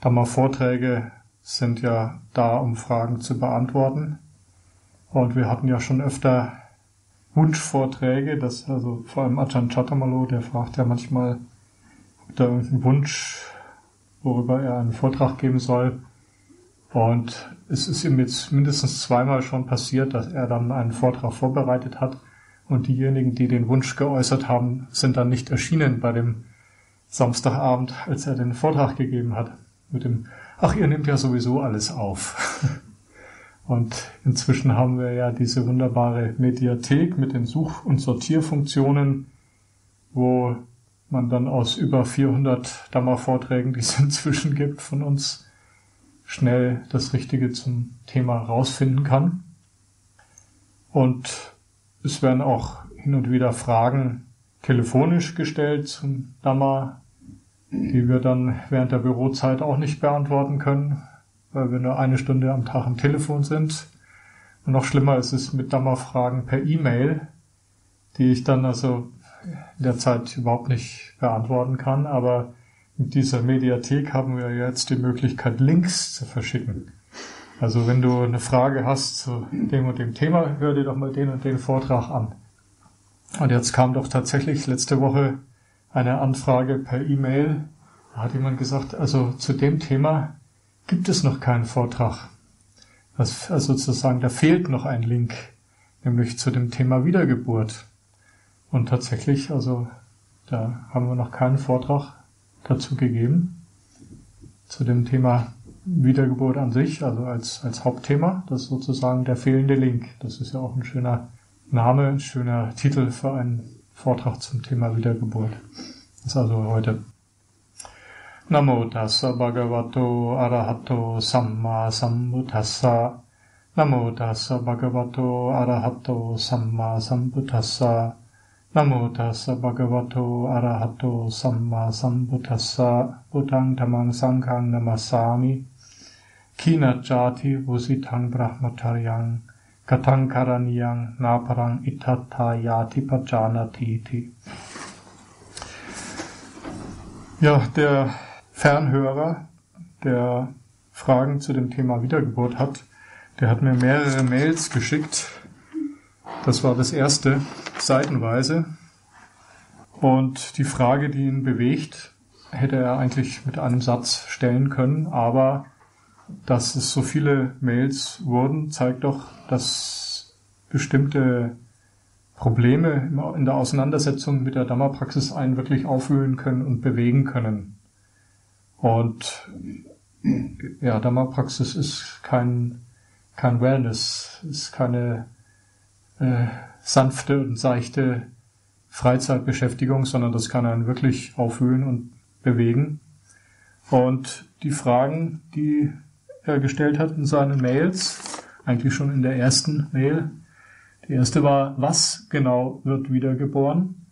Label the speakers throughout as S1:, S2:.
S1: Dhamma-Vorträge sind ja da, um Fragen zu beantworten. Und wir hatten ja schon öfter Wunschvorträge, das also vor allem Ajahn Chattamalo, der fragt ja manchmal, ob da irgendein Wunsch, worüber er einen Vortrag geben soll. Und es ist ihm jetzt mindestens zweimal schon passiert, dass er dann einen Vortrag vorbereitet hat und diejenigen, die den Wunsch geäußert haben, sind dann nicht erschienen bei dem Samstagabend, als er den Vortrag gegeben hat. Mit dem, ach, ihr nehmt ja sowieso alles auf. Und inzwischen haben wir ja diese wunderbare Mediathek mit den Such- und Sortierfunktionen, wo man dann aus über 400 Dhamma-Vorträgen, die es inzwischen gibt, von uns schnell das Richtige zum Thema rausfinden kann. Und es werden auch hin und wieder Fragen telefonisch gestellt zum Dhamma, die wir dann während der Bürozeit auch nicht beantworten können, weil wir nur eine Stunde am Tag am Telefon sind. Und noch schlimmer ist es mit Dhamma-Fragen per E-Mail, die ich dann also in der Zeit überhaupt nicht beantworten kann, aber mit dieser Mediathek haben wir jetzt die Möglichkeit, Links zu verschicken. Also wenn du eine Frage hast zu dem und dem Thema, hör dir doch mal den und den Vortrag an. Und jetzt kam doch tatsächlich letzte Woche eine Anfrage per E-Mail. Da hat jemand gesagt, also zu dem Thema gibt es noch keinen Vortrag. Also sozusagen, da fehlt noch ein Link, nämlich zu dem Thema Wiedergeburt. Und tatsächlich, also da haben wir noch keinen Vortrag dazu gegeben, zu dem Thema Wiedergeburt an sich, also als Hauptthema. Das ist sozusagen der fehlende Link. Das ist ja auch ein schöner Name, ein schöner Titel für einen Vortrag zum Thema Wiedergeburt. Das ist also heute Namo Tassa Bhagavato Arahato Samma Sambuddhassa. Namo Tassa Bhagavato Arahato Samma Sambuddhassa. Namo Tassa Bhagavato Arahato Samma Sambuddhassa. Buddhang Dhammang Sanghang Namassami. Kina Jati Vusitang Brahmacharyang. Katang Karaniyang Naparang Itatta Yati Pajanatiti. Ja, der Fernhörer, der Fragen zu dem Thema Wiedergeburt hat, der hat mir mehrere Mails geschickt. Das war das erste, seitenweise. Und die Frage, die ihn bewegt, hätte er eigentlich mit einem Satz stellen können, aber dass es so viele Mails wurden, zeigt doch, dass bestimmte Probleme in der Auseinandersetzung mit der Dhamma-Praxis einen wirklich aufwühlen können und bewegen können. Und ja, Dhamma-Praxis ist kein Wellness, ist keine sanfte und seichte Freizeitbeschäftigung, sondern das kann einen wirklich aufwühlen und bewegen. Und die Fragen, die er gestellt hat in seinen Mails, eigentlich schon in der ersten Mail. Die erste war, was genau wird wiedergeboren?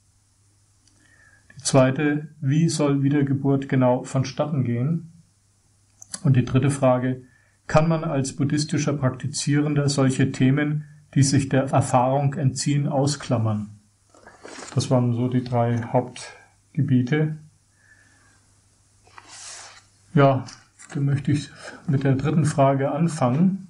S1: Die zweite, wie soll Wiedergeburt genau vonstatten gehen? Und die dritte Frage, kann man als buddhistischer Praktizierender solche Themen, die sich der Erfahrung entziehen, ausklammern? Das waren so die drei Hauptgebiete. Ja, dann möchte ich mit der dritten Frage anfangen.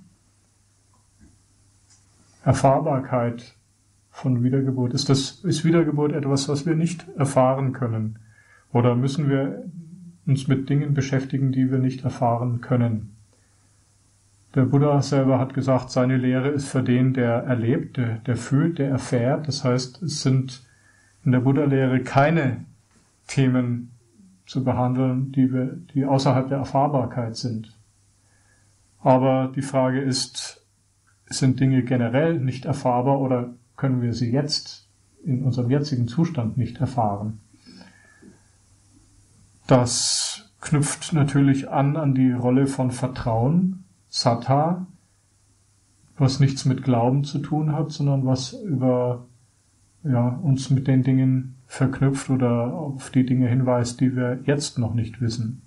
S1: Erfahrbarkeit von Wiedergeburt. Ist Wiedergeburt etwas, was wir nicht erfahren können? Oder müssen wir uns mit Dingen beschäftigen, die wir nicht erfahren können? Der Buddha selber hat gesagt, seine Lehre ist für den, der erlebt, der fühlt, der erfährt. Das heißt, es sind in der Buddha-Lehre keine Themen zu behandeln, die außerhalb der Erfahrbarkeit sind. Aber die Frage ist, sind Dinge generell nicht erfahrbar oder können wir sie jetzt in unserem jetzigen Zustand nicht erfahren? Das knüpft natürlich an die Rolle von Vertrauen, Sattha, was nichts mit Glauben zu tun hat, sondern was uns mit den Dingen verknüpft oder auf die Dinge hinweist, die wir jetzt noch nicht wissen.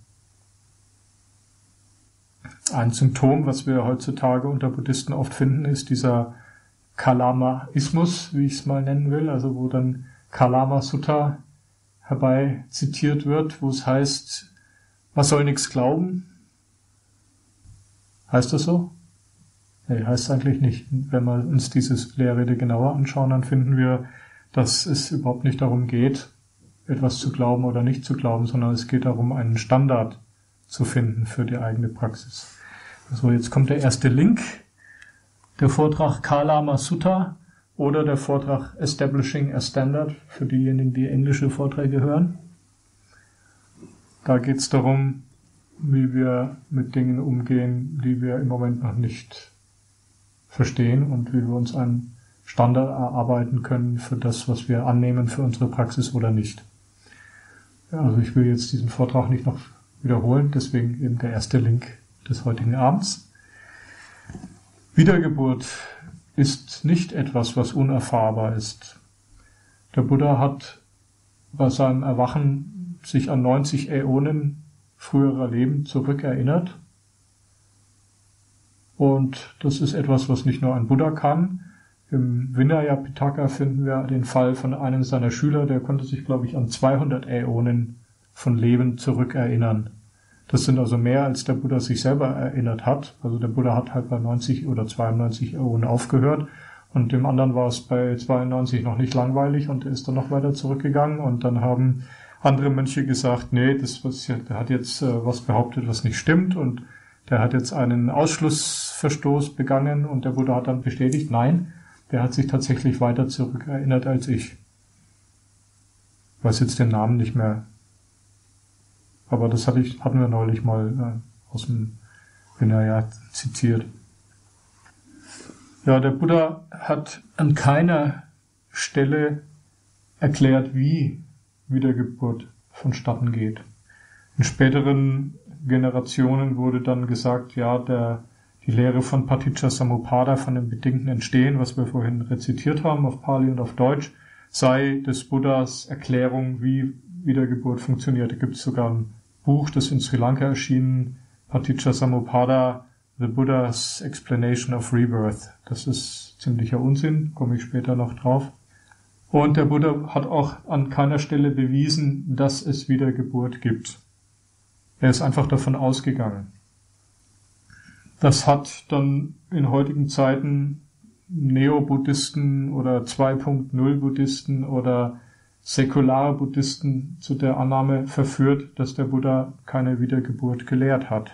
S1: Ein Symptom, was wir heutzutage unter Buddhisten oft finden, ist dieser Kalamaismus, wie ich es mal nennen will, also wo dann Kalama Sutta herbei zitiert wird, wo es heißt, Man soll nichts glauben. Heißt das so? Nee, heißt eigentlich nicht. Wenn wir uns diese Lehrrede genauer anschauen, dann finden wir, dass es überhaupt nicht darum geht, etwas zu glauben oder nicht zu glauben, sondern es geht darum, einen Standard zu finden für die eigene Praxis. So, jetzt kommt der erste Link, der Vortrag Kalama Sutta oder der Vortrag Establishing a Standard für diejenigen, die englische Vorträge hören. Da geht es darum, wie wir mit Dingen umgehen, die wir im Moment noch nicht verstehen und wie wir uns einen Standard erarbeiten können für das, was wir annehmen für unsere Praxis oder nicht. Ja, also ich will jetzt diesen Vortrag nicht noch wiederholen, deswegen eben der erste Link des heutigen Abends. Wiedergeburt ist nicht etwas, was unerfahrbar ist. Der Buddha hat bei seinem Erwachen sich an 90 Äonen früherer Leben zurückerinnert. Und das ist etwas, was nicht nur ein Buddha kann. Im Vinaya Pitaka finden wir den Fall von einem seiner Schüler, der konnte sich, glaube ich, an 200 Äonen von Leben zurückerinnern. Das sind also mehr, als der Buddha sich selber erinnert hat. Also der Buddha hat halt bei 90 oder 92 Äonen aufgehört und dem anderen war es bei 92 noch nicht langweilig und er ist dann noch weiter zurückgegangen und dann haben andere Mönche gesagt, nee, der hat jetzt was behauptet, was nicht stimmt und der hat jetzt einen Ausschlussverstoß begangen und der Buddha hat dann bestätigt, nein, der hat sich tatsächlich weiter zurückerinnert als ich. Ich weiß jetzt den Namen nicht mehr. Aber das hatten wir neulich mal aus dem Vinaya zitiert. Ja, der Buddha hat an keiner Stelle erklärt, wie Wiedergeburt vonstatten geht. In späteren Generationen wurde dann gesagt, ja, die Lehre von Paticca-Samuppada, von dem bedingten Entstehen, was wir vorhin rezitiert haben auf Pali und auf Deutsch, sei des Buddhas Erklärung, wie Wiedergeburt funktioniert. Da gibt es sogar ein Buch, das in Sri Lanka erschienen, Paticca-Samuppada, The Buddha's Explanation of Rebirth. Das ist ziemlicher Unsinn, komme ich später noch drauf. Und der Buddha hat auch an keiner Stelle bewiesen, dass es Wiedergeburt gibt. Er ist einfach davon ausgegangen. Das hat dann in heutigen Zeiten Neo-Buddhisten oder 2.0-Buddhisten oder säkulare Buddhisten zu der Annahme verführt, dass der Buddha keine Wiedergeburt gelehrt hat.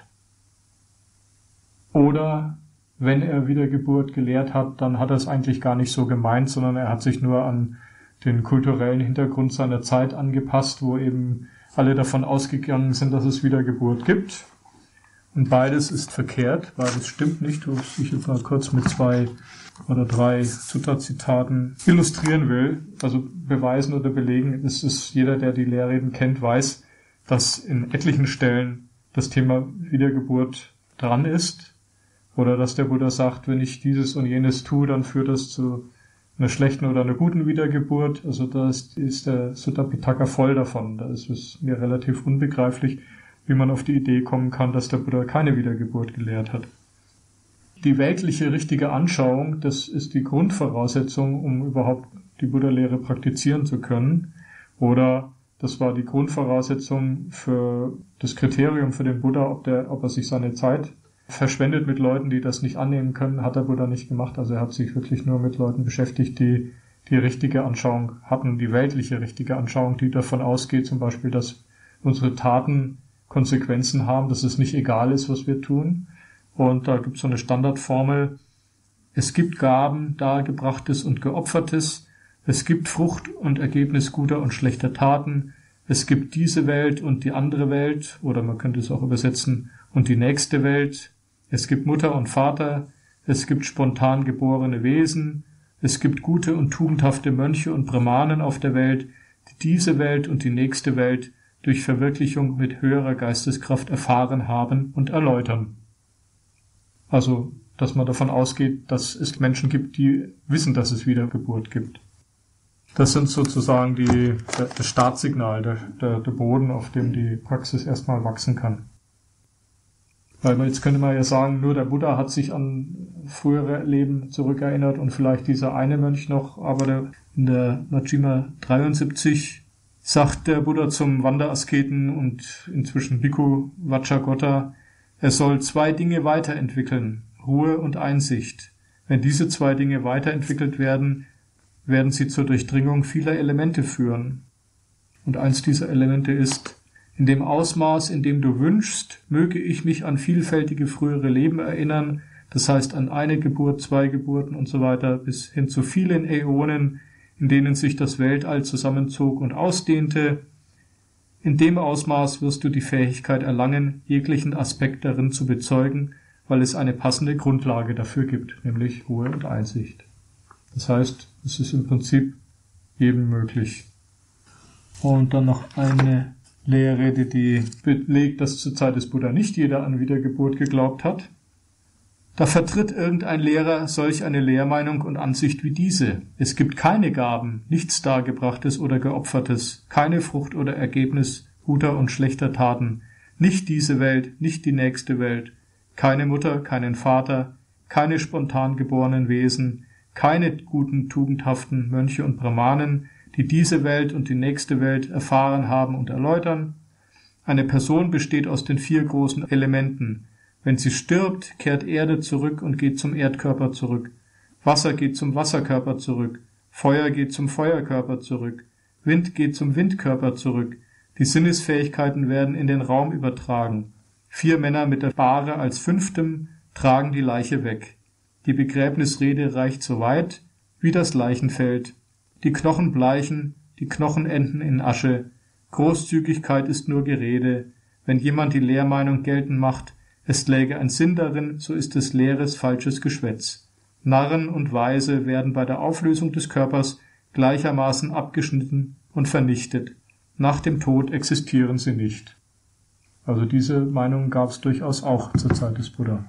S1: Oder wenn er Wiedergeburt gelehrt hat, dann hat er es eigentlich gar nicht so gemeint, sondern er hat sich nur an den kulturellen Hintergrund seiner Zeit angepasst, wo eben alle davon ausgegangen sind, dass es Wiedergeburt gibt. Und beides ist verkehrt, beides stimmt nicht, was ich jetzt mal kurz mit 2 oder 3 Sutta-Zitaten illustrieren will, also beweisen oder belegen. Es ist jeder, der die Lehrreden kennt, weiß, dass in etlichen Stellen das Thema Wiedergeburt dran ist. Oder dass der Buddha sagt, wenn ich dieses und jenes tue, dann führt das zu einer schlechten oder einer guten Wiedergeburt. Also da ist der Sutta Pitaka voll davon. Da ist es mir relativ unbegreiflich, wie man auf die Idee kommen kann, dass der Buddha keine Wiedergeburt gelehrt hat. Die weltliche richtige Anschauung, das ist die Grundvoraussetzung, um überhaupt die Buddha-Lehre praktizieren zu können. Oder das war die Grundvoraussetzung für das Kriterium für den Buddha, ob er sich seine Zeit verschwendet mit Leuten, die das nicht annehmen können, hat der Buddha nicht gemacht. Also er hat sich wirklich nur mit Leuten beschäftigt, die die richtige Anschauung hatten, die weltliche richtige Anschauung, die davon ausgeht, zum Beispiel, dass unsere Taten Konsequenzen haben, dass es nicht egal ist, was wir tun. Und da gibt es so eine Standardformel. Es gibt Gaben, Dargebrachtes und Geopfertes. Es gibt Frucht und Ergebnis guter und schlechter Taten. Es gibt diese Welt und die andere Welt. Oder man könnte es auch übersetzen, und die nächste Welt. Es gibt Mutter und Vater. Es gibt spontan geborene Wesen. Es gibt gute und tugendhafte Mönche und Brahmanen auf der Welt, die diese Welt und die nächste Welt durch Verwirklichung mit höherer Geisteskraft erfahren haben und erläutern. Also, dass man davon ausgeht, dass es Menschen gibt, die wissen, dass es Wiedergeburt gibt. Das sind sozusagen das Startsignal, der Boden, auf dem die Praxis erstmal wachsen kann. Weil jetzt könnte man ja sagen, nur der Buddha hat sich an frühere Leben zurückerinnert und vielleicht dieser eine Mönch noch, aber in der Majjhima 73 sagt der Buddha zum Wanderasketen und inzwischen Bhikkhu Vajragota, er soll 2 Dinge weiterentwickeln, Ruhe und Einsicht. Wenn diese 2 Dinge weiterentwickelt werden, werden sie zur Durchdringung vieler Elemente führen. Und eins dieser Elemente ist, in dem Ausmaß, in dem du wünschst, möge ich mich an vielfältige frühere Leben erinnern, das heißt an eine Geburt, 2 Geburten und so weiter, bis hin zu vielen Äonen, in denen sich das Weltall zusammenzog und ausdehnte. In dem Ausmaß wirst du die Fähigkeit erlangen, jeglichen Aspekt darin zu bezeugen, weil es eine passende Grundlage dafür gibt, nämlich Ruhe und Einsicht. Das heißt, es ist im Prinzip jedem möglich. Und dann noch eine Lehrrede, die belegt, dass zur Zeit des Buddha nicht jeder an Wiedergeburt geglaubt hat. Da vertritt irgendein Lehrer solch eine Lehrmeinung und Ansicht wie diese. Es gibt keine Gaben, nichts Dargebrachtes oder Geopfertes, keine Frucht oder Ergebnis guter und schlechter Taten, nicht diese Welt, nicht die nächste Welt, keine Mutter, keinen Vater, keine spontan geborenen Wesen, keine guten, tugendhaften Mönche und Brahmanen, die diese Welt und die nächste Welt erfahren haben und erläutern. Eine Person besteht aus den 4 großen Elementen. Wenn sie stirbt, kehrt Erde zurück und geht zum Erdkörper zurück. Wasser geht zum Wasserkörper zurück. Feuer geht zum Feuerkörper zurück. Wind geht zum Windkörper zurück. Die Sinnesfähigkeiten werden in den Raum übertragen. 4 Männer mit der Bahre als 5. tragen die Leiche weg. Die Begräbnisrede reicht so weit wie das Leichenfeld. Die Knochen bleichen, die Knochen enden in Asche. Großzügigkeit ist nur Gerede. Wenn jemand die Lehrmeinung geltend macht, es läge ein Sinn darin, so ist es leeres, falsches Geschwätz. Narren und Weise werden bei der Auflösung des Körpers gleichermaßen abgeschnitten und vernichtet. Nach dem Tod existieren sie nicht. Also diese Meinung gab es durchaus auch zur Zeit des Buddha.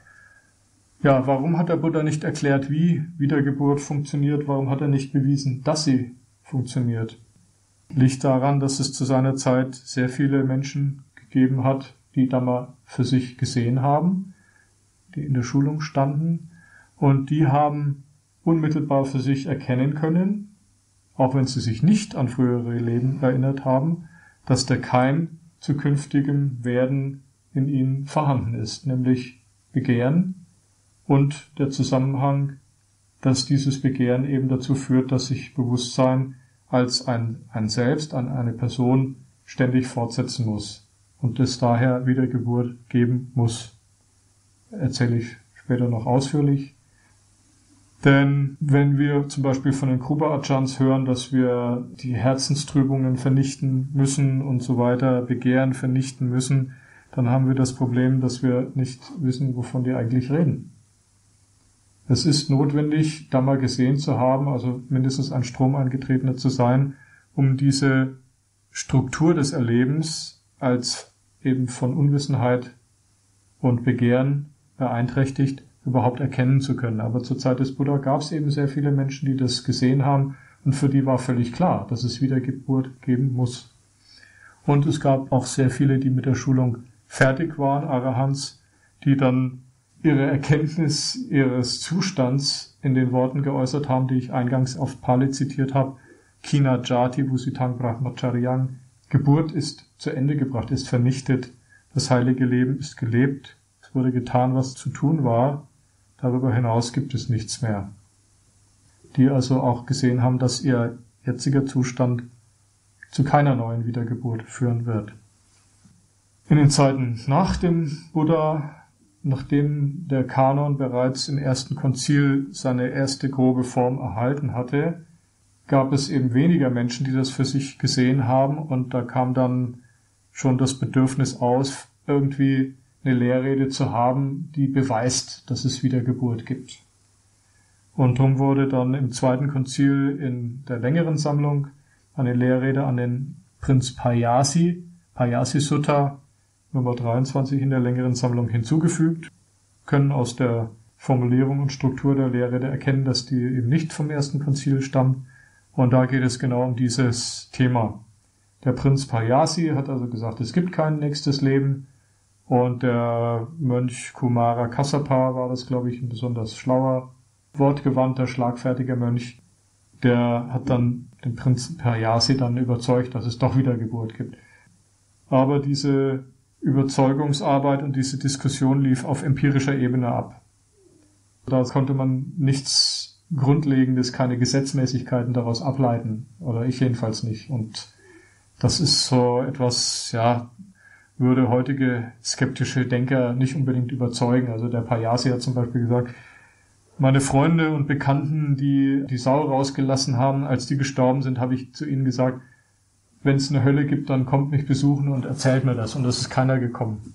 S1: Ja, warum hat der Buddha nicht erklärt, wie Wiedergeburt funktioniert? Warum hat er nicht bewiesen, dass sie funktioniert? Liegt daran, dass es zu seiner Zeit sehr viele Menschen gegeben hat, die Dhamma für sich gesehen haben, die in der Schulung standen, und die haben unmittelbar für sich erkennen können, auch wenn sie sich nicht an frühere Leben erinnert haben, dass der Keim zu künftigem Werden in ihnen vorhanden ist, nämlich Begehren und der Zusammenhang, dass dieses Begehren eben dazu führt, dass sich Bewusstsein als ein Selbst, an eine Person ständig fortsetzen muss und es daher Wiedergeburt geben muss. Erzähle ich später noch ausführlich. Denn wenn wir zum Beispiel von den Kruba-Acharns hören, dass wir die Herzenstrübungen vernichten müssen und so weiter, Begehren vernichten müssen, dann haben wir das Problem, dass wir nicht wissen, wovon die eigentlich reden. Es ist notwendig, Dhamma gesehen zu haben, also mindestens ein Stromeingetretener zu sein, um diese Struktur des Erlebens als eben von Unwissenheit und Begehren beeinträchtigt, überhaupt erkennen zu können. Aber zur Zeit des Buddha gab es eben sehr viele Menschen, die das gesehen haben und für die war völlig klar, dass es Wiedergeburt geben muss. Und es gab auch sehr viele, die mit der Schulung fertig waren, Arahants, die dann ihre Erkenntnis ihres Zustands in den Worten geäußert haben, die ich eingangs auf Pali zitiert habe, Kina Jati Vusitang Brahmacharyang, Geburt ist zu Ende gebracht, ist vernichtet, das heilige Leben ist gelebt, es wurde getan, was zu tun war, darüber hinaus gibt es nichts mehr. Die also auch gesehen haben, dass ihr jetziger Zustand zu keiner neuen Wiedergeburt führen wird. In den Zeiten nach dem Buddha, nachdem der Kanon bereits im ersten Konzil seine erste grobe Form erhalten hatte, gab es eben weniger Menschen, die das für sich gesehen haben, und da kam dann schon das Bedürfnis aus, irgendwie eine Lehrrede zu haben, die beweist, dass es Wiedergeburt gibt. Und darum wurde dann im zweiten Konzil in der längeren Sammlung eine Lehrrede an den Prinz Payasi, Payasi Sutta, Nummer 23 in der längeren Sammlung hinzugefügt, können aus der Formulierung und Struktur der Lehrrede erkennen, dass die eben nicht vom ersten Konzil stammt. Und da geht es genau um dieses Thema. Der Prinz Payasi hat also gesagt, es gibt kein nächstes Leben. Und der Mönch Kumara Kassapa war das, glaube ich, ein besonders schlauer, wortgewandter, schlagfertiger Mönch. Der hat dann den Prinzen Payasi dann überzeugt, dass es doch Wiedergeburt gibt. Aber diese Überzeugungsarbeit und diese Diskussion lief auf empirischer Ebene ab. Da konnte man nichts Grundlegendes, keine Gesetzmäßigkeiten daraus ableiten. Oder ich jedenfalls nicht. Und das ist so etwas, würde heutige skeptische Denker nicht unbedingt überzeugen. Also der Payasi hat zum Beispiel gesagt, meine Freunde und Bekannten, die die Sau rausgelassen haben, als die gestorben sind, habe ich zu ihnen gesagt, wenn es eine Hölle gibt, dann kommt mich besuchen und erzählt mir das. Und es ist keiner gekommen.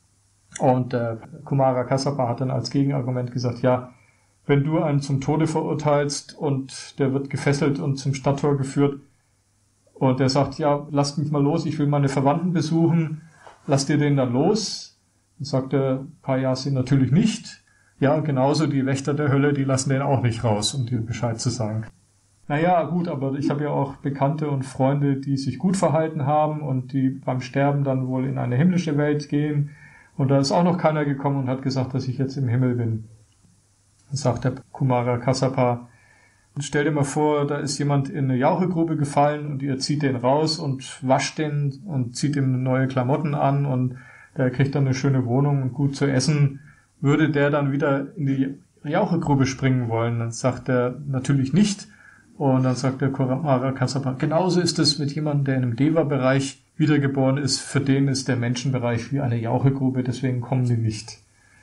S1: Und Kumara Kassapa hat dann als Gegenargument gesagt, ja, wenn du einen zum Tode verurteilst und der wird gefesselt und zum Stadttor geführt und der sagt, ja, lasst mich mal los, ich will meine Verwandten besuchen, lasst ihr den dann los? Dann sagt der Payasi natürlich nicht. Ja, genauso die Wächter der Hölle, die lassen den auch nicht raus, um dir Bescheid zu sagen. Naja, gut, aber ich habe ja auch Bekannte und Freunde, die sich gut verhalten haben und die beim Sterben dann wohl in eine himmlische Welt gehen. Und da ist auch noch keiner gekommen und hat gesagt, dass ich jetzt im Himmel bin. Dann sagt der Kumara Kassapa, stell dir mal vor, da ist jemand in eine Jauchegrube gefallen und ihr zieht den raus und wascht den und zieht ihm neue Klamotten an und der kriegt dann eine schöne Wohnung und gut zu essen. Würde der dann wieder in die Jauchegrube springen wollen? Dann sagt er natürlich nicht. Und dann sagt der Kumara Kassapa, genauso ist es mit jemandem, der in einem Deva-Bereich wiedergeboren ist. Für den ist der Menschenbereich wie eine Jauchegrube, deswegen kommen die nicht.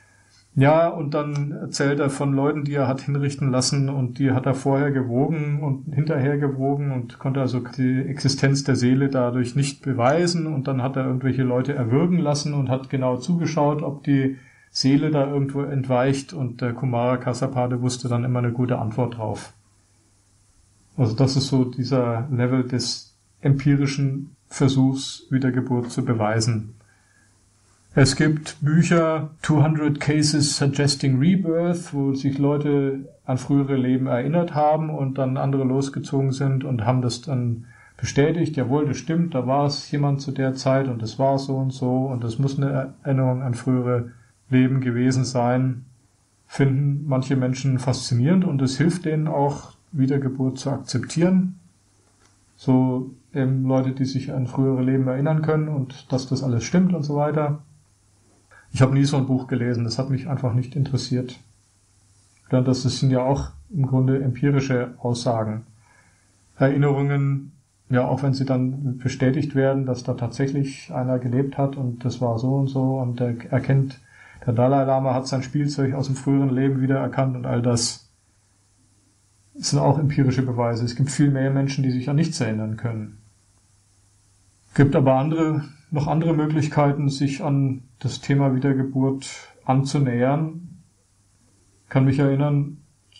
S1: Ja, und dann erzählt er von Leuten, die er hat hinrichten lassen und die hat er vorher gewogen und hinterher gewogen und konnte also die Existenz der Seele dadurch nicht beweisen. Und dann hat er irgendwelche Leute erwürgen lassen und hat genau zugeschaut, ob die Seele da irgendwo entweicht. Und der Kumara Kassapa, der wusste dann immer eine gute Antwort drauf. Also das ist so dieser Level des empirischen Versuchs, Wiedergeburt zu beweisen. Es gibt Bücher, 200 Cases Suggesting Rebirth, wo sich Leute an frühere Leben erinnert haben und dann andere losgezogen sind und haben das dann bestätigt. Jawohl, das stimmt, da war es jemand zu der Zeit und das war so und das muss eine Erinnerung an frühere Leben gewesen sein. Finden manche Menschen faszinierend und es hilft denen auch, Wiedergeburt zu akzeptieren. So eben Leute, die sich an frühere Leben erinnern können und dass das alles stimmt und so weiter. Ich habe nie so ein Buch gelesen, das hat mich einfach nicht interessiert. Das sind ja auch im Grunde empirische Aussagen. Erinnerungen, ja, auch wenn sie dann bestätigt werden, dass da tatsächlich einer gelebt hat und das war so und der Dalai Lama hat sein Spielzeug aus dem früheren Leben wiedererkannt und all das. Das sind auch empirische Beweise. Es gibt viel mehr Menschen, die sich an nichts erinnern können. Es gibt aber noch andere Möglichkeiten, sich an das Thema Wiedergeburt anzunähern. Ich kann mich erinnern,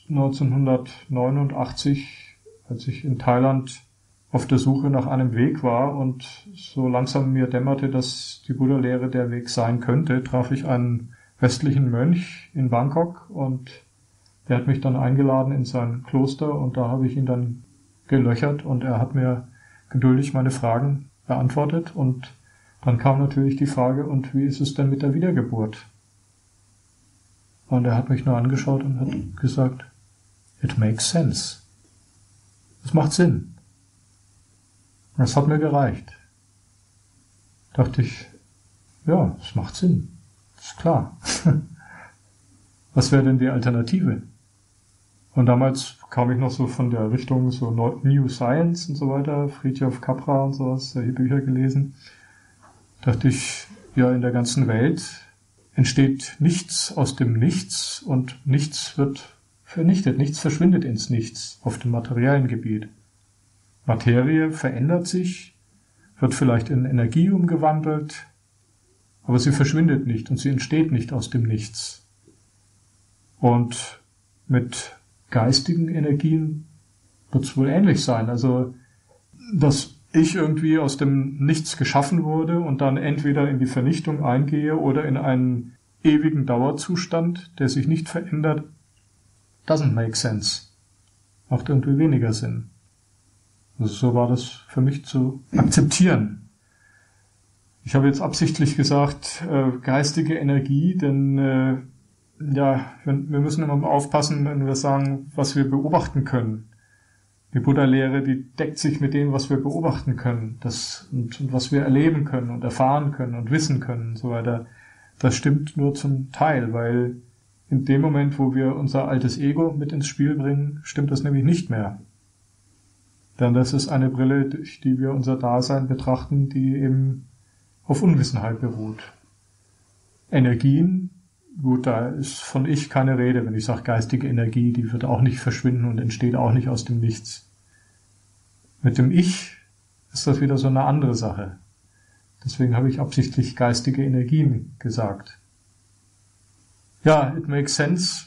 S1: 1989, als ich in Thailand auf der Suche nach einem Weg war und so langsam mir dämmerte, dass die Buddha-Lehre der Weg sein könnte, traf ich einen westlichen Mönch in Bangkok und der hat mich dann eingeladen in sein Kloster und da habe ich ihn dann gelöchert und er hat mir geduldig meine Fragen beantwortet und dann kam natürlich die Frage, und wie ist es denn mit der Wiedergeburt? Und er hat mich nur angeschaut und hat gesagt, it makes sense. Es macht Sinn. Und das hat mir gereicht. Dachte ich, ja, es macht Sinn. Ist klar. Was wäre denn die Alternative? Und damals kam ich noch so von der Richtung so New Science und so weiter, Fritjof Capra und sowas, solche Bücher gelesen. Dachte ich, ja, in der ganzen Welt entsteht nichts aus dem Nichts und nichts wird vernichtet, nichts verschwindet ins Nichts auf dem materiellen Gebiet. Materie verändert sich, wird vielleicht in Energie umgewandelt, aber sie verschwindet nicht und sie entsteht nicht aus dem Nichts. Und mit geistigen Energien wird es wohl ähnlich sein. Also, dass ich irgendwie aus dem Nichts geschaffen wurde und dann entweder in die Vernichtung eingehe oder in einen ewigen Dauerzustand, der sich nicht verändert, doesn't make sense. Macht irgendwie weniger Sinn. Also so war das für mich zu akzeptieren. Ich habe jetzt absichtlich gesagt, geistige Energie, denn wir müssen immer aufpassen, wenn wir sagen, was wir beobachten können. Die Buddha-Lehre, die deckt sich mit dem, was wir beobachten können, und was wir erleben können und erfahren können und wissen können und so weiter. Das stimmt nur zum Teil, weil in dem Moment, wo wir unser altes Ego mit ins Spiel bringen, stimmt das nämlich nicht mehr. Denn das ist eine Brille, durch die wir unser Dasein betrachten, die eben auf Unwissenheit beruht. Energien, gut, da ist von Ich keine Rede, wenn ich sage geistige Energie, die wird auch nicht verschwinden und entsteht auch nicht aus dem Nichts. Mit dem Ich ist das wieder so eine andere Sache. Deswegen habe ich absichtlich geistige Energien gesagt. Ja, it makes sense.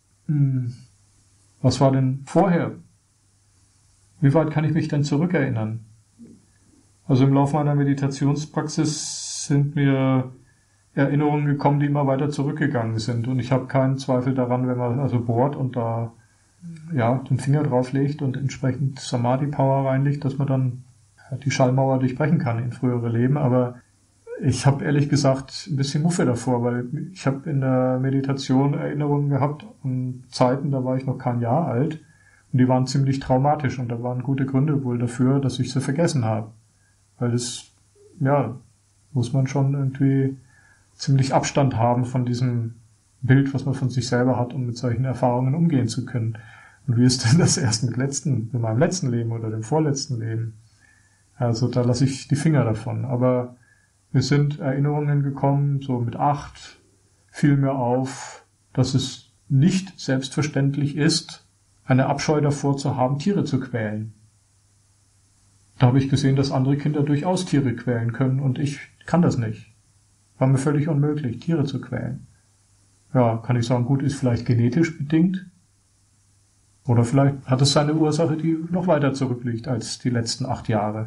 S1: Was war denn vorher? Wie weit kann ich mich denn zurückerinnern? Also im Laufe meiner Meditationspraxis sind mir Erinnerungen gekommen, die immer weiter zurückgegangen sind. Und ich habe keinen Zweifel daran, wenn man also bohrt und da den Finger drauflegt und entsprechend Samadhi-Power reinlegt, dass man dann die Schallmauer durchbrechen kann in frühere Leben. Aber ich habe ehrlich gesagt ein bisschen Muffe davor, weil ich habe in der Meditation Erinnerungen gehabt an Zeiten, da war ich noch kein Jahr alt. Und die waren ziemlich traumatisch und da waren gute Gründe wohl dafür, dass ich sie vergessen habe. Weil das, muss man schon irgendwie ziemlich Abstand haben von diesem Bild, was man von sich selber hat, um mit solchen Erfahrungen umgehen zu können. Und wie ist denn das erst mit meinem letzten Leben oder dem vorletzten Leben? Also da lasse ich die Finger davon. Aber mir sind Erinnerungen gekommen, so mit 8 fiel mir auf, dass es nicht selbstverständlich ist, eine Abscheu davor zu haben, Tiere zu quälen. Da habe ich gesehen, dass andere Kinder durchaus Tiere quälen können und ich kann das nicht. War mir völlig unmöglich, Tiere zu quälen. Ja, kann ich sagen, gut, ist vielleicht genetisch bedingt. Oder vielleicht hat es seine Ursache, die noch weiter zurückliegt als die letzten 8 Jahre.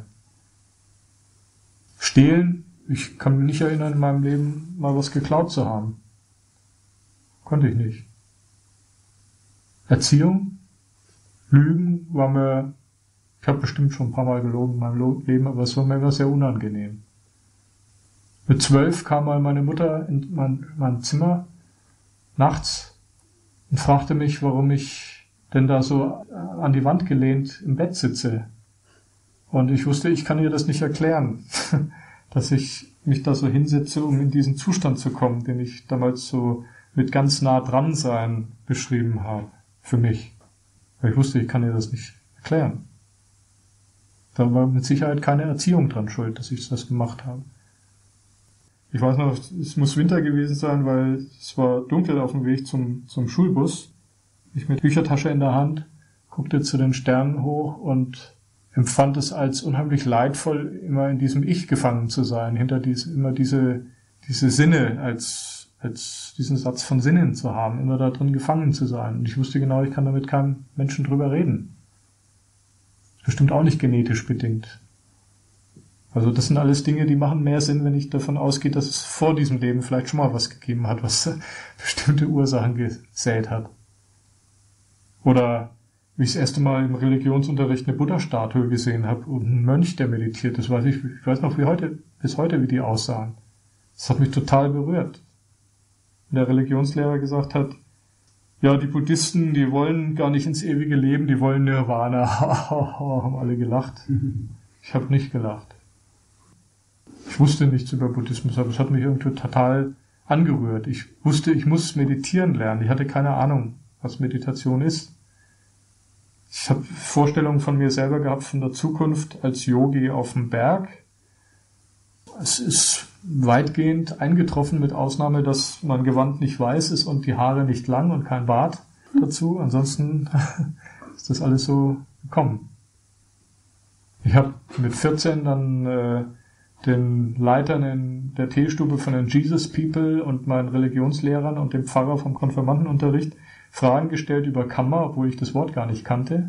S1: Stehlen, ich kann mich nicht erinnern, in meinem Leben mal was geklaut zu haben. Konnte ich nicht. Erziehung, Lügen war mir, ich habe bestimmt schon ein paar Mal gelogen in meinem Leben, aber es war mir immer sehr unangenehm. Mit 12 kam mal meine Mutter in mein Zimmer nachts und fragte mich, warum ich denn da so an die Wand gelehnt im Bett sitze. Und ich wusste, ich kann ihr das nicht erklären, dass ich mich da so hinsetze, um in diesen Zustand zu kommen, den ich damals so mit ganz nah dran sein beschrieben habe, für mich. Weil ich wusste, ich kann ihr das nicht erklären. Da war mit Sicherheit keine Erziehung dran schuld, dass ich das gemacht habe. Ich weiß noch, es muss Winter gewesen sein, weil es war dunkel auf dem Weg zum Schulbus. Ich mit Büchertasche in der Hand guckte zu den Sternen hoch und empfand es als unheimlich leidvoll, immer in diesem Ich gefangen zu sein, hinter immer diese Sinne, als diesen Satz von Sinnen zu haben, immer da drin gefangen zu sein. Und ich wusste genau, ich kann da mit keinem Menschen drüber reden. Bestimmt auch nicht genetisch bedingt. Also das sind alles Dinge, die machen mehr Sinn, wenn ich davon ausgehe, dass es vor diesem Leben vielleicht schon mal was gegeben hat, was bestimmte Ursachen gesät hat. Oder wie ich das erste Mal im Religionsunterricht eine Buddha-Statue gesehen habe und einen Mönch, der meditiert. Ich weiß noch bis heute, wie die aussahen. Das hat mich total berührt. Und der Religionslehrer gesagt hat, ja, die Buddhisten, die wollen gar nicht ins ewige Leben, die wollen Nirvana. Haben alle gelacht. Ich habe nicht gelacht. Ich wusste nichts über Buddhismus, aber es hat mich irgendwie total angerührt. Ich wusste, ich muss meditieren lernen. Ich hatte keine Ahnung, was Meditation ist. Ich habe Vorstellungen von mir selber gehabt, von der Zukunft als Yogi auf dem Berg. Es ist weitgehend eingetroffen, mit Ausnahme, dass mein Gewand nicht weiß ist und die Haare nicht lang und kein Bart dazu. Ansonsten ist das alles so gekommen. Ich habe mit 14 dann den Leitern in der Teestube von den Jesus People und meinen Religionslehrern und dem Pfarrer vom Konfirmandenunterricht Fragen gestellt über Kamma, obwohl ich das Wort gar nicht kannte.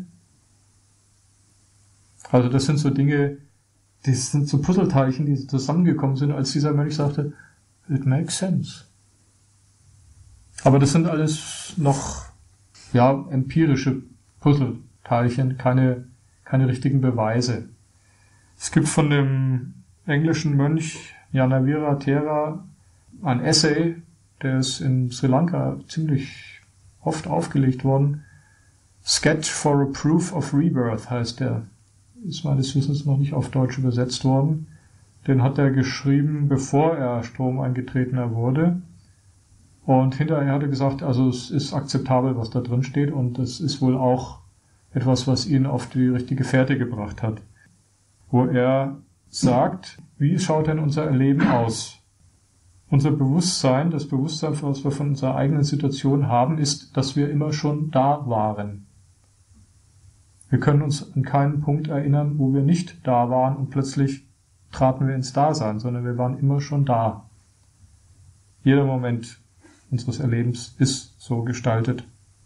S1: Also das sind so Dinge, das sind so Puzzleteilchen, die zusammengekommen sind, als dieser Mönch sagte, it makes sense. Aber das sind alles noch, empirische Puzzleteilchen, keine richtigen Beweise. Es gibt von dem englischen Mönch Yanavira Thera ein Essay, der ist in Sri Lanka ziemlich oft aufgelegt worden. Sketch for a Proof of Rebirth heißt der. Ist meines Wissens noch nicht auf Deutsch übersetzt worden. Den hat er geschrieben, bevor er Stromeingetretener wurde. Und hinterher hat er gesagt, also es ist akzeptabel, was da drin steht, und es ist wohl auch etwas, was ihn auf die richtige Fährte gebracht hat. Wo er sagt, wie schaut denn unser Erleben aus? Unser Bewusstsein, das Bewusstsein, was wir von unserer eigenen Situation haben, ist, dass wir immer schon da waren. Wir können uns an keinen Punkt erinnern, wo wir nicht da waren und plötzlich traten wir ins Dasein, sondern wir waren immer schon da. Jeder Moment unseres Erlebens ist so gestaltet.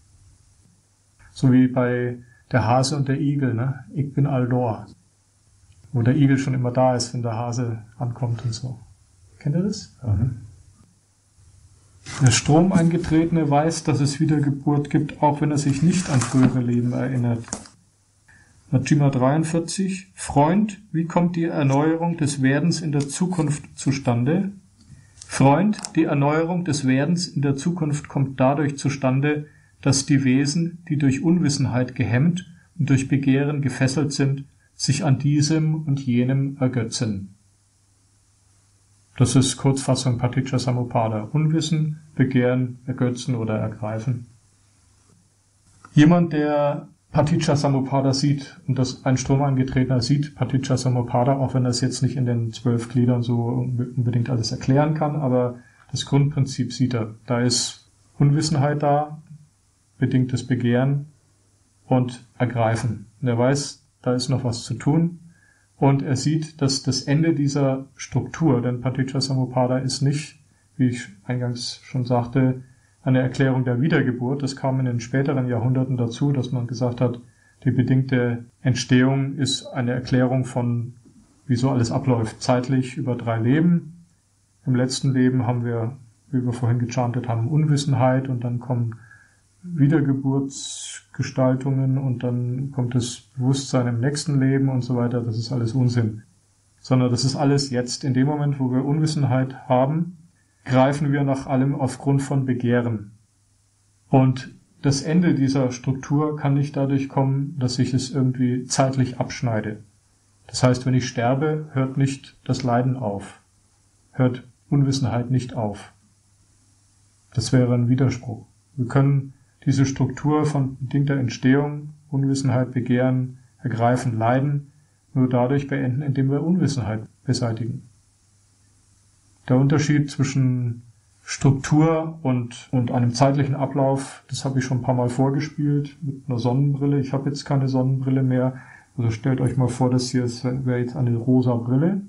S1: So wie bei der Hase und der Igel, ne? Ich bin Aldor. Wo der Igel schon immer da ist, wenn der Hase ankommt und so. Kennt ihr das? Mhm. Der Stromeingetretene weiß, dass es Wiedergeburt gibt, auch wenn er sich nicht an frühere Leben erinnert. Majjhima 43. Freund, wie kommt die Erneuerung des Werdens in der Zukunft zustande? Freund, die Erneuerung des Werdens in der Zukunft kommt dadurch zustande, dass die Wesen, die durch Unwissenheit gehemmt und durch Begehren gefesselt sind, sich an diesem und jenem ergötzen. Das ist Kurzfassung Paticca-Samuppada. Unwissen, Begehren, Ergötzen oder Ergreifen. Jemand, der Paticca-Samuppada sieht, und das ein Stromeingetretener sieht Paticca-Samuppada, auch wenn er es jetzt nicht in den 12 Gliedern so unbedingt alles erklären kann, aber das Grundprinzip sieht er. Da ist Unwissenheit da, bedingtes Begehren und Ergreifen. Und er weiß, da ist noch was zu tun, und er sieht, dass das Ende dieser Struktur, denn Paticca-Samuppada ist nicht, wie ich eingangs schon sagte, eine Erklärung der Wiedergeburt. Das kam in den späteren Jahrhunderten dazu, dass man gesagt hat, die bedingte Entstehung ist eine Erklärung von, wie so alles abläuft, zeitlich über 3 Leben. Im letzten Leben haben wir, wie wir vorhin gechantet haben, Unwissenheit, und dann kommen Wiedergeburtsgestaltungen und dann kommt das Bewusstsein im nächsten Leben und so weiter. Das ist alles Unsinn. Sondern das ist alles jetzt. In dem Moment, wo wir Unwissenheit haben, greifen wir nach allem aufgrund von Begehren. Und das Ende dieser Struktur kann nicht dadurch kommen, dass ich es irgendwie zeitlich abschneide. Das heißt, wenn ich sterbe, hört nicht das Leiden auf, hört Unwissenheit nicht auf. Das wäre ein Widerspruch. Wir können diese Struktur von bedingter Entstehung, Unwissenheit, Begehren, Ergreifen, Leiden nur dadurch beenden, indem wir Unwissenheit beseitigen. Der Unterschied zwischen Struktur und einem zeitlichen Ablauf, das habe ich schon ein paar Mal vorgespielt mit einer Sonnenbrille. Ich habe jetzt keine Sonnenbrille mehr. Also stellt euch mal vor, das hier wäre jetzt eine rosa Brille.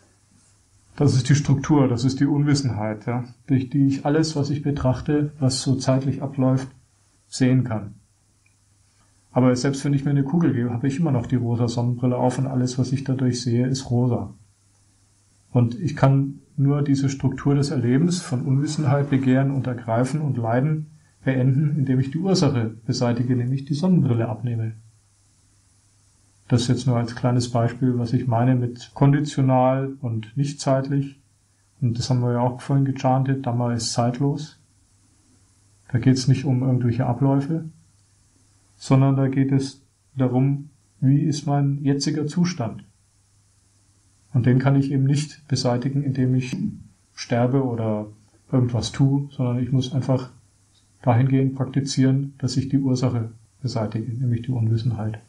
S1: Das ist die Struktur, das ist die Unwissenheit, ja, durch die ich alles, was ich betrachte, was so zeitlich abläuft, sehen kann. Aber selbst wenn ich mir eine Kugel gebe, habe ich immer noch die rosa Sonnenbrille auf, und alles, was ich dadurch sehe, ist rosa. Und ich kann nur diese Struktur des Erlebens von Unwissenheit, Begehren und Ergreifen und Leiden beenden, indem ich die Ursache beseitige, nämlich die Sonnenbrille abnehme. Das ist jetzt nur als kleines Beispiel, was ich meine mit konditional und nicht zeitlich. Und das haben wir ja auch vorhin gechantet, Dhamma ist zeitlos. Da geht es nicht um irgendwelche Abläufe, sondern da geht es darum, wie ist mein jetziger Zustand. Und den kann ich eben nicht beseitigen, indem ich sterbe oder irgendwas tue, sondern ich muss einfach dahingehend praktizieren, dass ich die Ursache beseitige, nämlich die Unwissenheit.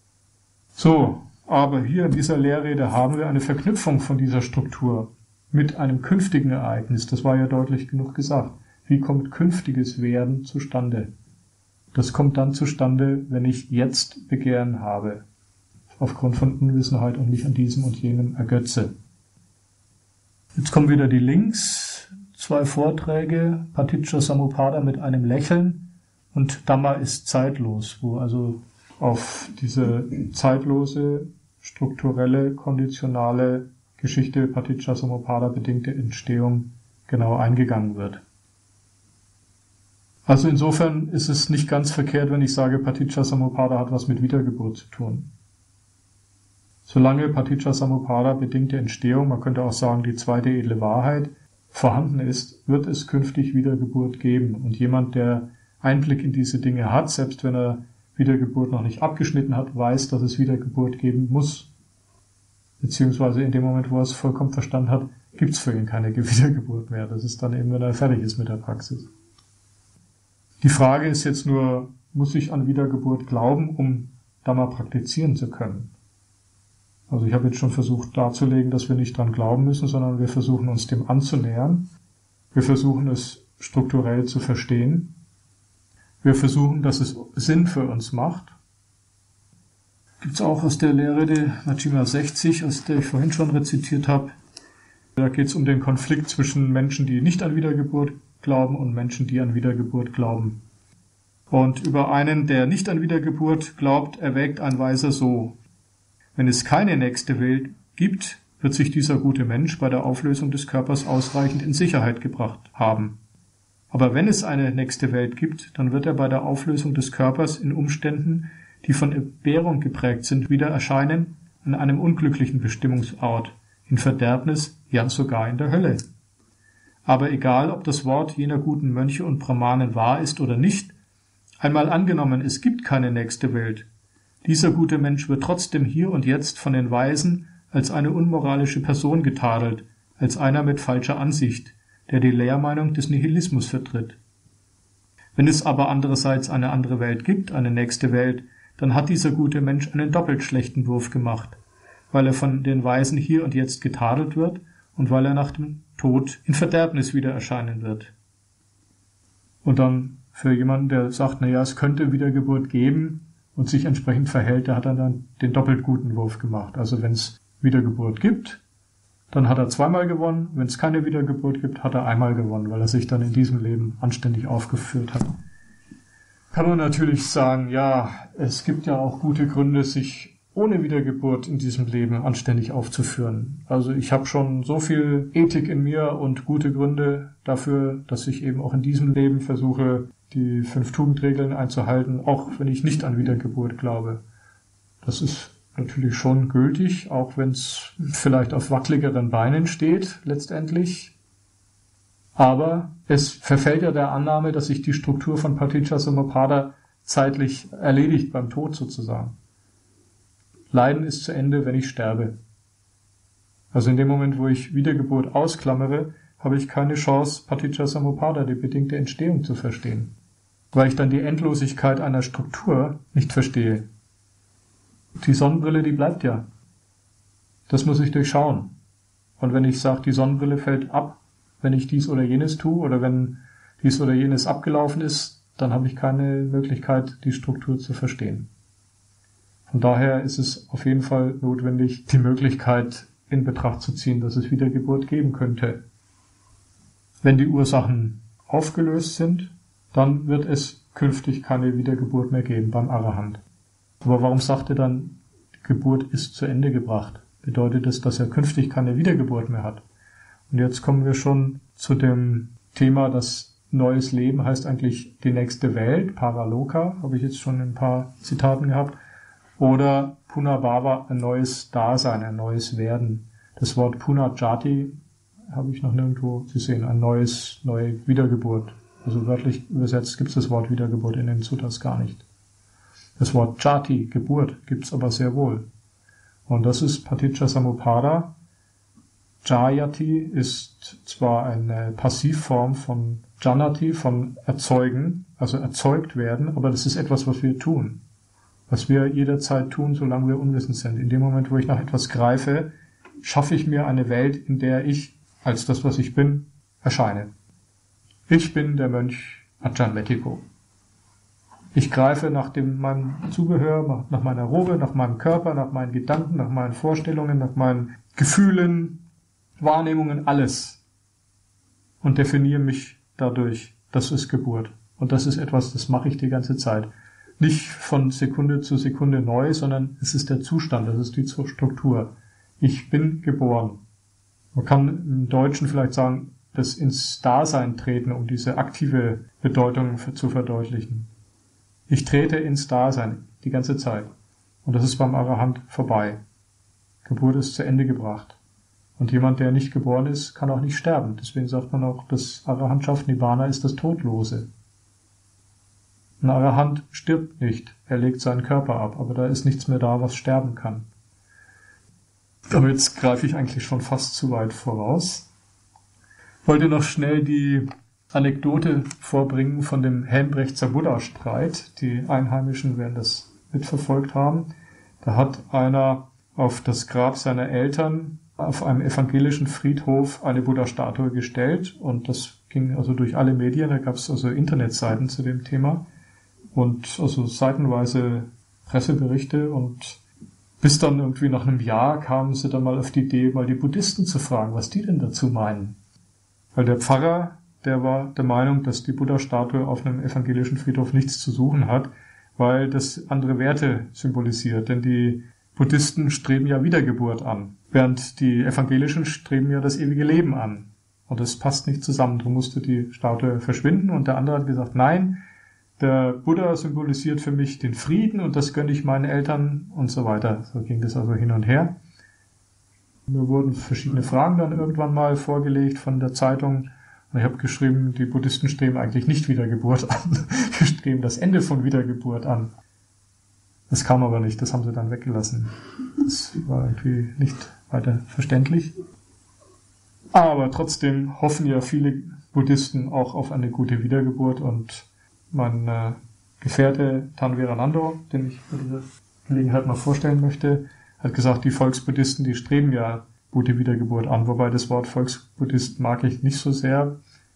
S1: So, aber hier in dieser Lehrrede haben wir eine Verknüpfung von dieser Struktur mit einem künftigen Ereignis. Das war ja deutlich genug gesagt. Wie kommt künftiges Werden zustande? Das kommt dann zustande, wenn ich jetzt Begehren habe, aufgrund von Unwissenheit und mich an diesem und jenem ergötze. Jetzt kommen wieder die Links, 2 Vorträge, Paticca-Samuppada mit einem Lächeln und Dhamma ist zeitlos, wo also auf diese zeitlose, strukturelle, konditionale Geschichte Paticca-Samuppada bedingte Entstehung genau eingegangen wird. Also insofern ist es nicht ganz verkehrt, wenn ich sage, Paticca-Samuppada hat was mit Wiedergeburt zu tun. Solange Paticca-Samuppada bedingte Entstehung, man könnte auch sagen, die zweite edle Wahrheit, vorhanden ist, wird es künftig Wiedergeburt geben. Und jemand, der Einblick in diese Dinge hat, selbst wenn er Wiedergeburt noch nicht abgeschnitten hat, weiß, dass es Wiedergeburt geben muss. Beziehungsweise in dem Moment, wo er es vollkommen verstanden hat, gibt es für ihn keine Wiedergeburt mehr. Das ist dann eben, wenn er fertig ist mit der Praxis. Die Frage ist jetzt nur, muss ich an Wiedergeburt glauben, um Dhamma praktizieren zu können? Also ich habe jetzt schon versucht darzulegen, dass wir nicht dran glauben müssen, sondern wir versuchen uns dem anzunähern. Wir versuchen es strukturell zu verstehen. Wir versuchen, dass es Sinn für uns macht. Gibt es auch aus der Lehrrede Majjhima 60, aus der ich vorhin schon rezitiert habe. Da geht es um den Konflikt zwischen Menschen, die nicht an Wiedergeburt glauben und Menschen, die an Wiedergeburt glauben. Und über einen, der nicht an Wiedergeburt glaubt, erwägt ein Weiser so: Wenn es keine nächste Welt gibt, wird sich dieser gute Mensch bei der Auflösung des Körpers ausreichend in Sicherheit gebracht haben. Aber wenn es eine nächste Welt gibt, dann wird er bei der Auflösung des Körpers in Umständen, die von Entbehrung geprägt sind, wieder erscheinen an einem unglücklichen Bestimmungsort, in Verderbnis, ja sogar in der Hölle. Aber egal, ob das Wort jener guten Mönche und Brahmanen wahr ist oder nicht, einmal angenommen, es gibt keine nächste Welt, dieser gute Mensch wird trotzdem hier und jetzt von den Weisen als eine unmoralische Person getadelt, als einer mit falscher Ansicht, der die Lehrmeinung des Nihilismus vertritt. Wenn es aber andererseits eine andere Welt gibt, eine nächste Welt, dann hat dieser gute Mensch einen doppelt schlechten Wurf gemacht, weil er von den Weisen hier und jetzt getadelt wird und weil er nach dem Tod in Verderbnis wieder erscheinen wird. Und dann für jemanden, der sagt, naja, es könnte Wiedergeburt geben und sich entsprechend verhält, der hat dann den doppelt guten Wurf gemacht. Also wenn es Wiedergeburt gibt, dann hat er zweimal gewonnen. Wenn es keine Wiedergeburt gibt, hat er einmal gewonnen, weil er sich dann in diesem Leben anständig aufgeführt hat. Kann man natürlich sagen, ja, es gibt ja auch gute Gründe, sich ohne Wiedergeburt in diesem Leben anständig aufzuführen. Also ich habe schon so viel Ethik in mir und gute Gründe dafür, dass ich eben auch in diesem Leben versuche, die 5 Tugendregeln einzuhalten, auch wenn ich nicht an Wiedergeburt glaube. Das ist natürlich schon gültig, auch wenn es vielleicht auf wackeligeren Beinen steht, letztendlich. Aber es verfällt ja der Annahme, dass sich die Struktur von Paticcasamuppada zeitlich erledigt beim Tod sozusagen. Leiden ist zu Ende, wenn ich sterbe. Also in dem Moment, wo ich Wiedergeburt ausklammere, habe ich keine Chance, Paticcasamuppada, die bedingte Entstehung, zu verstehen, weil ich dann die Endlosigkeit einer Struktur nicht verstehe. Die Sonnenbrille, die bleibt ja. Das muss ich durchschauen. Und wenn ich sage, die Sonnenbrille fällt ab, wenn ich dies oder jenes tue, oder wenn dies oder jenes abgelaufen ist, dann habe ich keine Möglichkeit, die Struktur zu verstehen. Von daher ist es auf jeden Fall notwendig, die Möglichkeit in Betracht zu ziehen, dass es Wiedergeburt geben könnte. Wenn die Ursachen aufgelöst sind, dann wird es künftig keine Wiedergeburt mehr geben beim Arahant. Aber warum sagt er dann, die Geburt ist zu Ende gebracht? Bedeutet das, dass er künftig keine Wiedergeburt mehr hat? Und jetzt kommen wir schon zu dem Thema, dass neues Leben heißt eigentlich die nächste Welt, Paraloka, habe ich jetzt schon in ein paar Zitaten gehabt, oder Punarbhava, ein neues Dasein, ein neues Werden. Das Wort Punarjati habe ich noch nirgendwo gesehen, neue Wiedergeburt. Also wörtlich übersetzt gibt es das Wort Wiedergeburt in den Suttas gar nicht. Das Wort Jati, Geburt, gibt es aber sehr wohl. Und das ist Paticcasamuppada. Jayati ist zwar eine Passivform von Janati, von erzeugen, also erzeugt werden, aber das ist etwas, was wir tun. Was wir jederzeit tun, solange wir unwissend sind. In dem Moment, wo ich nach etwas greife, schaffe ich mir eine Welt, in der ich, als das, was ich bin, erscheine. Ich bin der Mönch Ajahn Metiko. Ich greife nach meinem Zubehör, nach meiner Robe, nach meinem Körper, nach meinen Gedanken, nach meinen Vorstellungen, nach meinen Gefühlen, Wahrnehmungen, alles. Und definiere mich dadurch. Das ist Geburt. Und das ist etwas, das mache ich die ganze Zeit. Nicht von Sekunde zu Sekunde neu, sondern es ist der Zustand, das ist die Struktur. Ich bin geboren. Man kann im Deutschen vielleicht sagen, das ins Dasein treten, um diese aktive Bedeutung zu verdeutlichen. Ich trete ins Dasein die ganze Zeit. Und das ist beim Arahant vorbei. Geburt ist zu Ende gebracht. Und jemand, der nicht geboren ist, kann auch nicht sterben. Deswegen sagt man auch, das Arahantschaft Nibbana ist das Todlose. Ein Arahant stirbt nicht, er legt seinen Körper ab, aber da ist nichts mehr da, was sterben kann. Aber jetzt greife ich eigentlich schon fast zu weit voraus. Ich wollte noch schnell die Anekdote vorbringen von dem Helmbrechtser Buddha-Streit. Die Einheimischen werden das mitverfolgt haben. Da hat einer auf das Grab seiner Eltern auf einem evangelischen Friedhof eine Buddha-Statue gestellt und das ging also durch alle Medien. Da gab es also Internetseiten zu dem Thema und also seitenweise Presseberichte und bis dann irgendwie nach einem Jahr kamen sie dann mal auf die Idee, mal die Buddhisten zu fragen, was die denn dazu meinen. Weil der Pfarrer, der war der Meinung, dass die Buddha-Statue auf einem evangelischen Friedhof nichts zu suchen hat, weil das andere Werte symbolisiert. Denn die Buddhisten streben ja Wiedergeburt an, während die Evangelischen streben ja das ewige Leben an. Und das passt nicht zusammen. Darum musste die Statue verschwinden. Und der andere hat gesagt, nein, der Buddha symbolisiert für mich den Frieden und das gönne ich meinen Eltern und so weiter. So ging das also hin und her. Mir wurden verschiedene Fragen dann irgendwann mal vorgelegt von der Zeitung. Und ich habe geschrieben, die Buddhisten streben eigentlich nicht Wiedergeburt an. Wir streben das Ende von Wiedergeburt an. Das kam aber nicht, das haben sie dann weggelassen. Das war irgendwie nicht weiter verständlich. Aber trotzdem hoffen ja viele Buddhisten auch auf eine gute Wiedergeburt und mein Gefährte Tanveranando, den ich bei dieser Gelegenheit mal vorstellen möchte, hat gesagt, die Volksbuddhisten, die streben ja gute Wiedergeburt an, wobei das Wort Volksbuddhist mag ich nicht so sehr,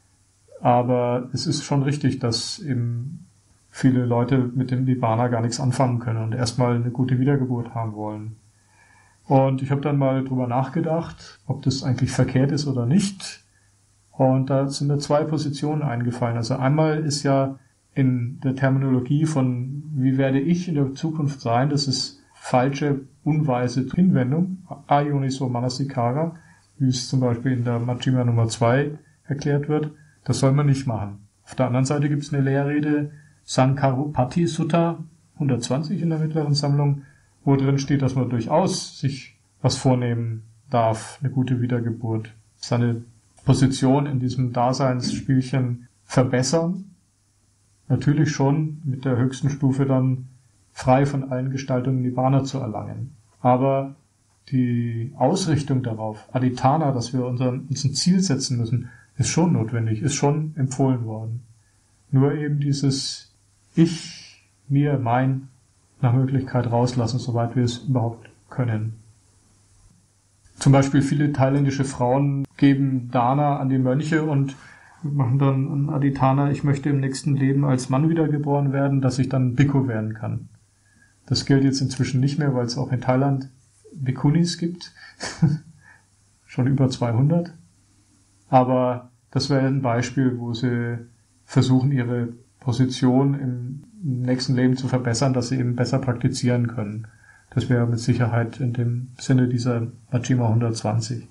S1: aber es ist schon richtig, dass eben viele Leute mit dem Nibbana gar nichts anfangen können und erstmal eine gute Wiedergeburt haben wollen. Und ich habe dann mal drüber nachgedacht, ob das eigentlich verkehrt ist oder nicht. Und da sind mir zwei Positionen eingefallen. Also einmal ist ja in der Terminologie von wie werde ich in der Zukunft sein, das ist falsche, unweise Hinwendung, Ayoniso Manasikara, wie es zum Beispiel in der Majjhima Nummer 2 erklärt wird. Das soll man nicht machen. Auf der anderen Seite gibt es eine Lehrrede, Sankarupati Sutta 120 in der mittleren Sammlung, wo drin steht, dass man durchaus sich was vornehmen darf, eine gute Wiedergeburt, seine Position in diesem Daseinsspielchen verbessern. Natürlich schon mit der höchsten Stufe dann frei von allen Gestaltungen Nibbana zu erlangen. Aber die Ausrichtung darauf, Adhitthana, dass wir uns ein Ziel setzen müssen, ist schon notwendig, ist schon empfohlen worden. Nur eben dieses Ich, mir, mein nach Möglichkeit rauslassen, soweit wir es überhaupt können. Zum Beispiel viele thailändische Frauen geben Dana an die Mönche und machen dann ein Adhitthana, ich möchte im nächsten Leben als Mann wiedergeboren werden, dass ich dann Bhikkhu werden kann. Das gilt jetzt inzwischen nicht mehr, weil es auch in Thailand Bhikkhunis gibt. Schon über 200. Aber das wäre ein Beispiel, wo sie versuchen, ihre Position im nächsten Leben zu verbessern, dass sie eben besser praktizieren können. Das wäre mit Sicherheit in dem Sinne dieser Majjhima 120.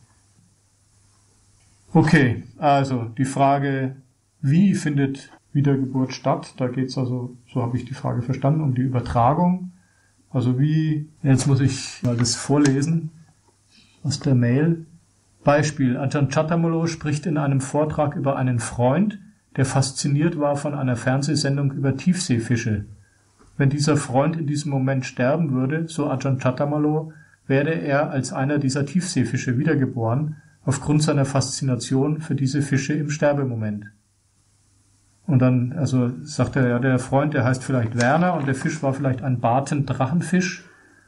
S1: Okay, also die Frage, wie findet Wiedergeburt statt? Da geht es also, so habe ich die Frage verstanden, um die Übertragung. Also wie, jetzt muss ich mal das vorlesen aus der Mail. Beispiel, Ajahn Chhattamalo spricht in einem Vortrag über einen Freund, der fasziniert war von einer Fernsehsendung über Tiefseefische. Wenn dieser Freund in diesem Moment sterben würde, so Ajahn Chhattamalo, werde er als einer dieser Tiefseefische wiedergeboren, aufgrund seiner Faszination für diese Fische im Sterbemoment. Und dann, also sagt er, ja, der Freund, der heißt vielleicht Werner und der Fisch war vielleicht ein Bartendrachenfisch.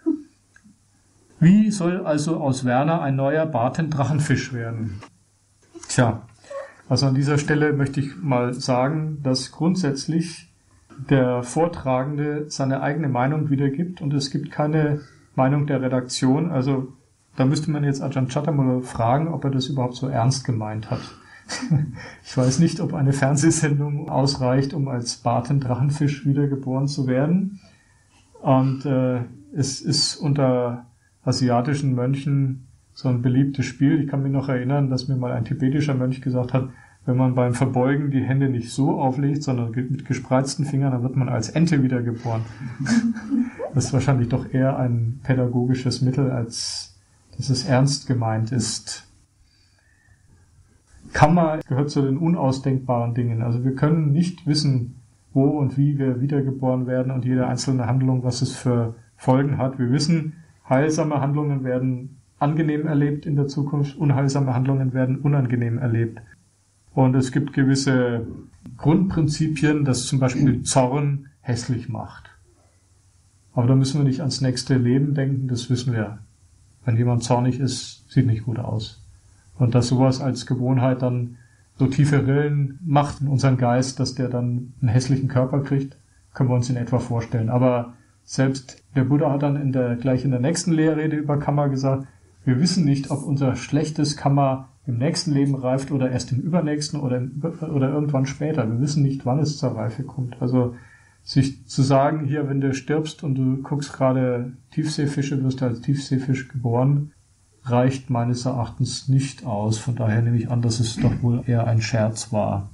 S1: Wie soll also aus Werner ein neuer Bartendrachenfisch werden? Tja, also an dieser Stelle möchte ich mal sagen, dass grundsätzlich der Vortragende seine eigene Meinung wiedergibt und es gibt keine Meinung der Redaktion. Also da müsste man jetzt Ajahn Chhattamalo fragen, ob er das überhaupt so ernst gemeint hat. Ich weiß nicht, ob eine Fernsehsendung ausreicht, um als Bartendrachenfisch wiedergeboren zu werden. Und es ist unter asiatischen Mönchen so ein beliebtes Spiel. Ich kann mich noch erinnern, dass mir mal ein tibetischer Mönch gesagt hat, wenn man beim Verbeugen die Hände nicht so auflegt, sondern mit gespreizten Fingern, dann wird man als Ente wiedergeboren. Das ist wahrscheinlich doch eher ein pädagogisches Mittel, als dass es ernst gemeint ist. Kamma gehört zu den unausdenkbaren Dingen. Also wir können nicht wissen, wo und wie wir wiedergeboren werden und jede einzelne Handlung, was es für Folgen hat. Wir wissen, heilsame Handlungen werden angenehm erlebt in der Zukunft, unheilsame Handlungen werden unangenehm erlebt. Und es gibt gewisse Grundprinzipien, dass zum Beispiel Zorn hässlich macht. Aber da müssen wir nicht ans nächste Leben denken, das wissen wir. Wenn jemand zornig ist, sieht nicht gut aus. Und dass sowas als Gewohnheit dann so tiefe Rillen macht in unseren Geist, dass der dann einen hässlichen Körper kriegt, können wir uns in etwa vorstellen. Aber selbst der Buddha hat dann gleich in der nächsten Lehrrede über Karma gesagt, wir wissen nicht, ob unser schlechtes Karma im nächsten Leben reift oder erst im übernächsten oder irgendwann später. Wir wissen nicht, wann es zur Reife kommt. Also sich zu sagen, hier, wenn du stirbst und du guckst gerade Tiefseefische, wirst du als Tiefseefisch geboren, reicht meines Erachtens nicht aus. Von daher nehme ich an, dass es doch wohl eher ein Scherz war.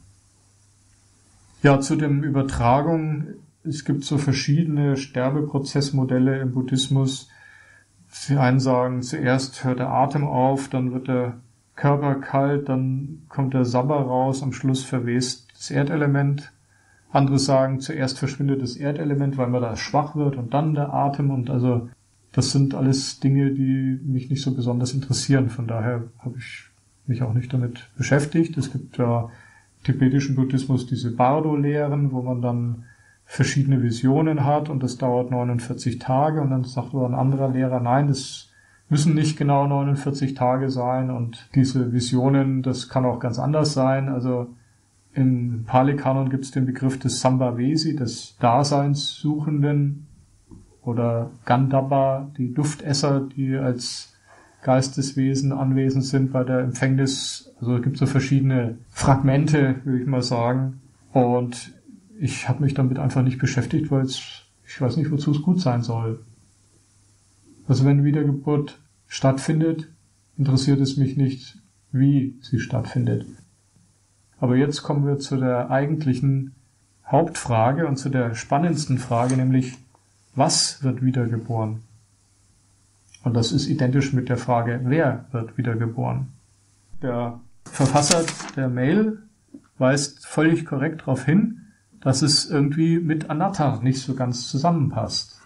S1: Ja, zu dem Übertragung. Es gibt so verschiedene Sterbeprozessmodelle im Buddhismus. Die einen sagen, zuerst hört der Atem auf, dann wird der Körper kalt, dann kommt der Sabber raus, am Schluss verwest das Erdelement. Andere sagen, zuerst verschwindet das Erdelement, weil man da schwach wird und dann der Atem. Und also das sind alles Dinge, die mich nicht so besonders interessieren. Von daher habe ich mich auch nicht damit beschäftigt. Es gibt ja im tibetischen Buddhismus diese Bardo-Lehren, wo man dann verschiedene Visionen hat und das dauert 49 Tage. Und dann sagt aber ein anderer Lehrer, nein, das müssen nicht genau 49 Tage sein. Und diese Visionen, das kann auch ganz anders sein. Also im Pali-Kanon gibt es den Begriff des Sambhavesi, des Daseinssuchenden, oder Gandhabba, die Duftesser, die als Geisteswesen anwesend sind bei der Empfängnis. Also es gibt so verschiedene Fragmente, würde ich mal sagen. Und ich habe mich damit einfach nicht beschäftigt, weil ich weiß nicht, wozu es gut sein soll. Also wenn Wiedergeburt stattfindet, interessiert es mich nicht, wie sie stattfindet. Aber jetzt kommen wir zu der eigentlichen Hauptfrage und zu der spannendsten Frage, nämlich, was wird wiedergeboren? Und das ist identisch mit der Frage, wer wird wiedergeboren? Der Verfasser der Mail weist völlig korrekt darauf hin, dass es irgendwie mit Anatta nicht so ganz zusammenpasst.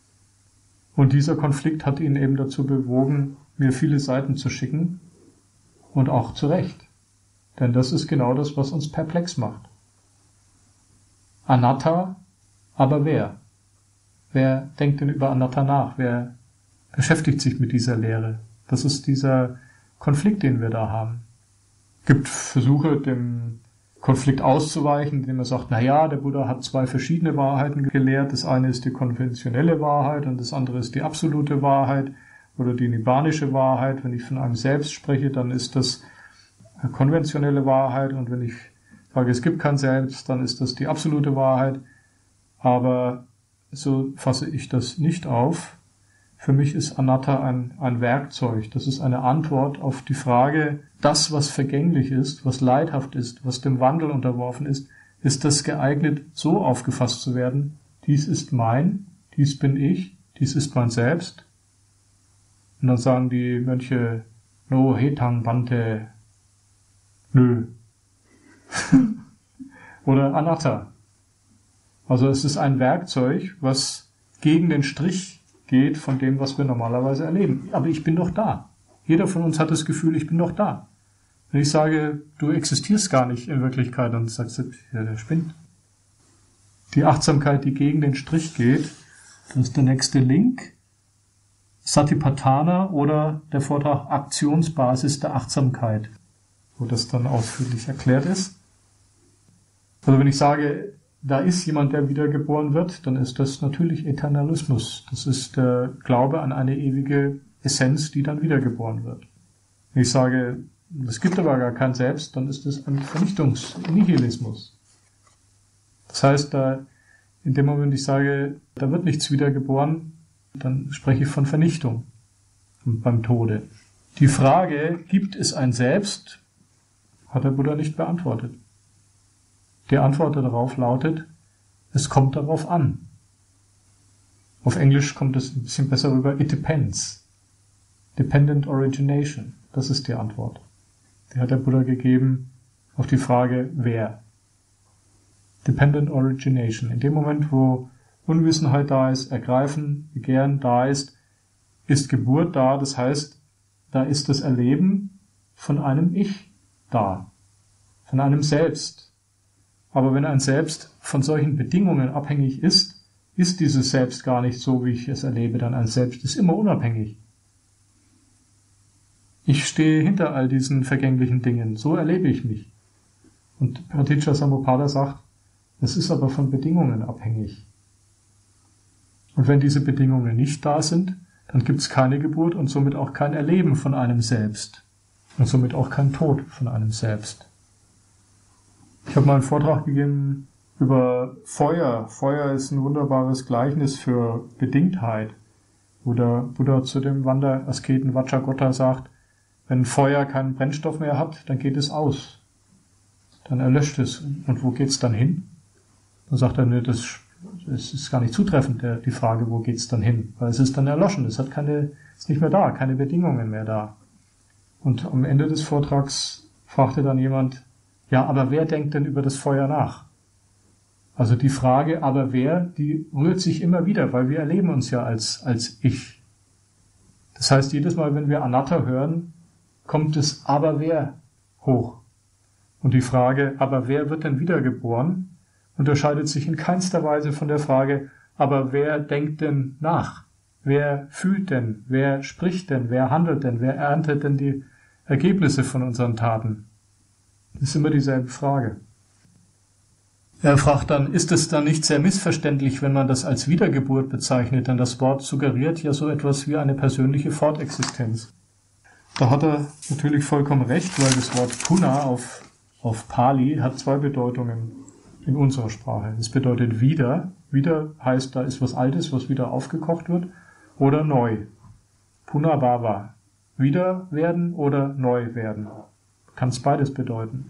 S1: Und dieser Konflikt hat ihn eben dazu bewogen, mir viele Seiten zu schicken. Und auch zu Recht. Denn das ist genau das, was uns perplex macht. Anatta, aber wer? Wer denkt denn über Anatta nach? Wer beschäftigt sich mit dieser Lehre? Das ist dieser Konflikt, den wir da haben. Es gibt Versuche, dem Konflikt auszuweichen, indem man sagt, na ja, der Buddha hat zwei verschiedene Wahrheiten gelehrt. Das eine ist die konventionelle Wahrheit und das andere ist die absolute Wahrheit oder die nibbanische Wahrheit. Wenn ich von einem Selbst spreche, dann ist das eine konventionelle Wahrheit und wenn ich sage, es gibt kein Selbst, dann ist das die absolute Wahrheit. Aber so fasse ich das nicht auf. Für mich ist Anatta ein Werkzeug. Das ist eine Antwort auf die Frage, das, was vergänglich ist, was leidhaft ist, was dem Wandel unterworfen ist das geeignet, so aufgefasst zu werden, dies ist mein, dies bin ich, dies ist mein Selbst. Und dann sagen die Mönche, no hetang bante, nö. Oder Anatta. Also es ist ein Werkzeug, was gegen den Strich geht von dem, was wir normalerweise erleben. Aber ich bin doch da. Jeder von uns hat das Gefühl, ich bin doch da. Wenn ich sage, du existierst gar nicht in Wirklichkeit, dann sagst du, ja, der spinnt. Die Achtsamkeit, die gegen den Strich geht, das ist der nächste Link. Satipatthana oder der Vortrag Aktionsbasis der Achtsamkeit, wo das dann ausführlich erklärt ist. Also wenn ich sage, da ist jemand, der wiedergeboren wird, dann ist das natürlich Eternalismus. Das ist der Glaube an eine ewige Essenz, die dann wiedergeboren wird. Wenn ich sage, es gibt aber gar kein Selbst, dann ist das ein Vernichtungsnihilismus. Das heißt, in dem Moment, ich sage, da wird nichts wiedergeboren, dann spreche ich von Vernichtung beim Tode. Die Frage, gibt es ein Selbst, hat der Buddha nicht beantwortet. Die Antwort darauf lautet, es kommt darauf an. Auf Englisch kommt es ein bisschen besser rüber, it depends. Dependent Origination, das ist die Antwort. Die hat der Buddha gegeben auf die Frage, wer. Dependent Origination. In dem Moment, wo Unwissenheit da ist, Ergreifen, Begehren da ist Geburt da. Das heißt, da ist das Erleben von einem Ich da, von einem Selbst. Aber wenn ein Selbst von solchen Bedingungen abhängig ist dieses Selbst gar nicht so, wie ich es erlebe. Dann ein Selbst ist immer unabhängig. Ich stehe hinter all diesen vergänglichen Dingen. So erlebe ich mich. Und Praticca Samuppada sagt, es ist aber von Bedingungen abhängig. Und wenn diese Bedingungen nicht da sind, dann gibt es keine Geburt und somit auch kein Erleben von einem Selbst. Und somit auch kein Tod von einem Selbst. Ich habe mal einen Vortrag gegeben über Feuer. Feuer ist ein wunderbares Gleichnis für Bedingtheit, wo der Buddha zu dem Wanderasketen Vajragotta sagt, wenn Feuer keinen Brennstoff mehr hat, dann geht es aus. Dann erlöscht es. Und wo geht's dann hin? Dann sagt er, nee, das ist gar nicht zutreffend, die Frage, wo geht's dann hin? Weil es ist dann erloschen. Es ist nicht mehr da, keine Bedingungen mehr da. Und am Ende des Vortrags fragte dann jemand, ja, aber wer denkt denn über das Feuer nach? Also die Frage, aber wer, die rührt sich immer wieder, weil wir erleben uns ja als Ich. Das heißt, jedes Mal, wenn wir Anatta hören, kommt das aber wer hoch. Und die Frage, aber wer wird denn wiedergeboren, unterscheidet sich in keinster Weise von der Frage, aber wer denkt denn nach? Wer fühlt denn? Wer spricht denn? Wer handelt denn? Wer erntet denn die Ergebnisse von unseren Taten? Das ist immer dieselbe Frage. Er fragt dann, ist es dann nicht sehr missverständlich, wenn man das als Wiedergeburt bezeichnet? Denn das Wort suggeriert ja so etwas wie eine persönliche Fortexistenz. Da hat er natürlich vollkommen recht, weil das Wort Puna auf Pali hat zwei Bedeutungen in unserer Sprache. Es bedeutet wieder. Wieder heißt, da ist was Altes, was wieder aufgekocht wird. Oder neu. Puna Bhava. Wieder werden oder neu werden. Kann es beides bedeuten.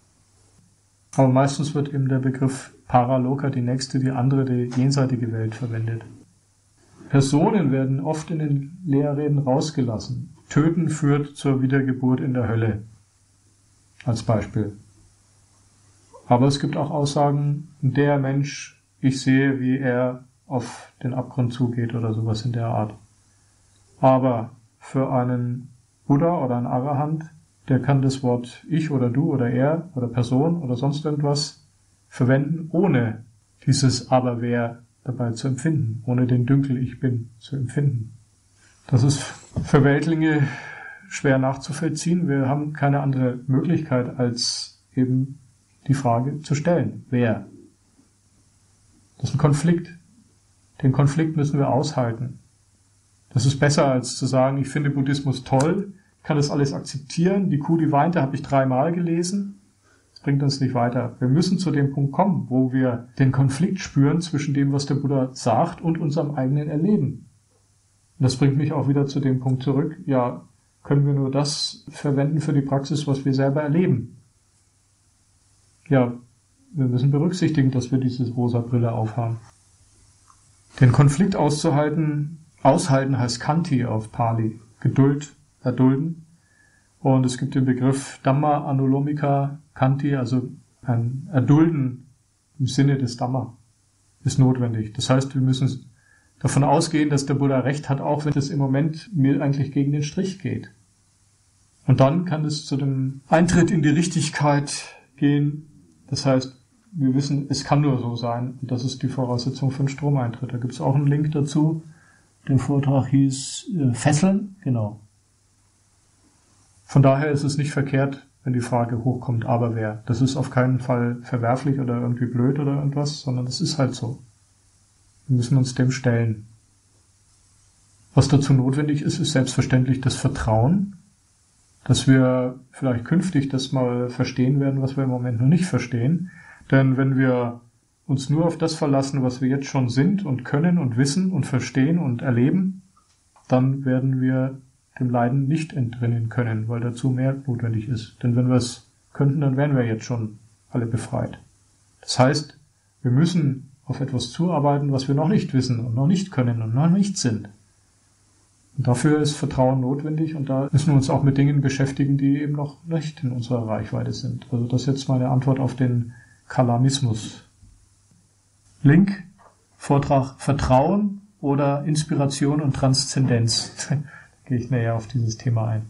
S1: Aber meistens wird eben der Begriff Paraloka, die nächste, die andere, die jenseitige Welt verwendet. Personen werden oft in den Lehrreden rausgelassen. Töten führt zur Wiedergeburt in der Hölle. Als Beispiel. Aber es gibt auch Aussagen, der Mensch, ich sehe, wie er auf den Abgrund zugeht oder sowas in der Art. Aber für einen Buddha oder einen Arahant, der kann das Wort ich oder du oder er oder Person oder sonst irgendwas verwenden, ohne dieses aber wer dabei zu empfinden, ohne den Dünkel ich bin zu empfinden. Das ist für Weltlinge schwer nachzuvollziehen. Wir haben keine andere Möglichkeit, als eben die Frage zu stellen. Wer? Das ist ein Konflikt. Den Konflikt müssen wir aushalten. Das ist besser, als zu sagen, ich finde Buddhismus toll, ich kann das alles akzeptieren, die Kuh, die weinte, habe ich 3-mal gelesen. Das bringt uns nicht weiter. Wir müssen zu dem Punkt kommen, wo wir den Konflikt spüren zwischen dem, was der Buddha sagt und unserem eigenen Erleben. Und das bringt mich auch wieder zu dem Punkt zurück, ja, können wir nur das verwenden für die Praxis, was wir selber erleben. Ja, wir müssen berücksichtigen, dass wir diese rosa Brille aufhaben. Den Konflikt aushalten heißt Khanti auf Pali, Geduld, erdulden. Und es gibt den Begriff Dhamma Anulomika Khanti, also ein Erdulden im Sinne des Dhamma ist notwendig. Das heißt, wir müssen davon ausgehen, dass der Buddha recht hat, auch wenn es im Moment mir eigentlich gegen den Strich geht. Und dann kann es zu dem Eintritt in die Richtigkeit gehen. Das heißt, wir wissen, es kann nur so sein. Und das ist die Voraussetzung für einen Stromeintritt. Da gibt es auch einen Link dazu. Der Vortrag hieß Fesseln. Genau. Von daher ist es nicht verkehrt, wenn die Frage hochkommt, aber wer. Das ist auf keinen Fall verwerflich oder irgendwie blöd oder irgendwas, sondern es ist halt so. Wir müssen uns dem stellen. Was dazu notwendig ist, ist selbstverständlich das Vertrauen, dass wir vielleicht künftig das mal verstehen werden, was wir im Moment noch nicht verstehen. Denn wenn wir uns nur auf das verlassen, was wir jetzt schon sind und können und wissen und verstehen und erleben, dann werden wir dem Leiden nicht entrinnen können, weil dazu mehr notwendig ist. Denn wenn wir es könnten, dann wären wir jetzt schon alle befreit. Das heißt, wir müssen auf etwas zuarbeiten, was wir noch nicht wissen und noch nicht können und noch nicht sind. Und dafür ist Vertrauen notwendig und da müssen wir uns auch mit Dingen beschäftigen, die eben noch nicht in unserer Reichweite sind. Also das ist jetzt meine Antwort auf den Kalamismus. Link, Vortrag Vertrauen oder Inspiration und Transzendenz. Da gehe ich näher auf dieses Thema ein.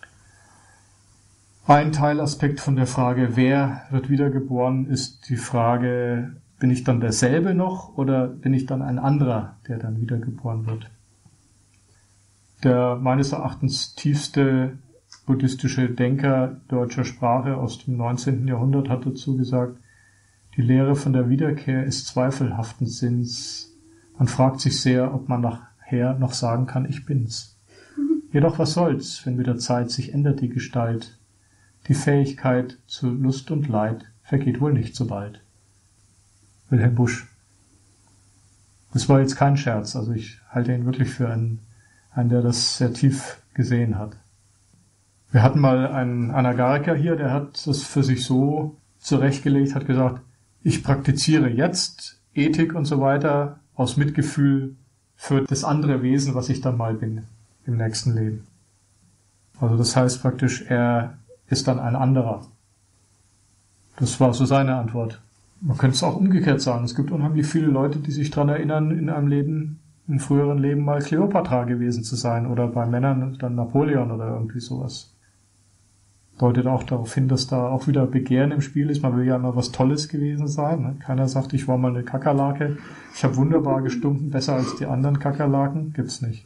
S1: Ein Teilaspekt von der Frage, wer wird wiedergeboren, ist die Frage, bin ich dann derselbe noch oder bin ich dann ein anderer, der dann wiedergeboren wird? Der meines Erachtens tiefste buddhistische Denker deutscher Sprache aus dem 19. Jahrhundert hat dazu gesagt, die Lehre von der Wiederkehr ist zweifelhaften Sinns. Man fragt sich sehr, ob man nachher noch sagen kann, ich bin's. Jedoch was soll's, wenn mit der Zeit sich ändert die Gestalt. Die Fähigkeit zu Lust und Leid vergeht wohl nicht so bald. Wilhelm Busch. Das war jetzt kein Scherz, also ich halte ihn wirklich für einen, der das sehr tief gesehen hat. Wir hatten mal einen Anagarika hier, der hat das für sich so zurechtgelegt, hat gesagt, ich praktiziere jetzt Ethik und so weiter aus Mitgefühl für das andere Wesen, was ich dann mal bin im nächsten Leben. Also das heißt praktisch, er ist dann ein anderer. Das war so seine Antwort. Man könnte es auch umgekehrt sagen. Es gibt unheimlich viele Leute, die sich daran erinnern, in einem Leben, im früheren Leben mal Kleopatra gewesen zu sein oder bei Männern dann Napoleon oder irgendwie sowas. Deutet auch darauf hin, dass da auch wieder Begehren im Spiel ist. Man will ja immer was Tolles gewesen sein. Keiner sagt, ich war mal eine Kakerlake. Ich habe wunderbar gestunken, besser als die anderen Kakerlaken. Gibt's nicht.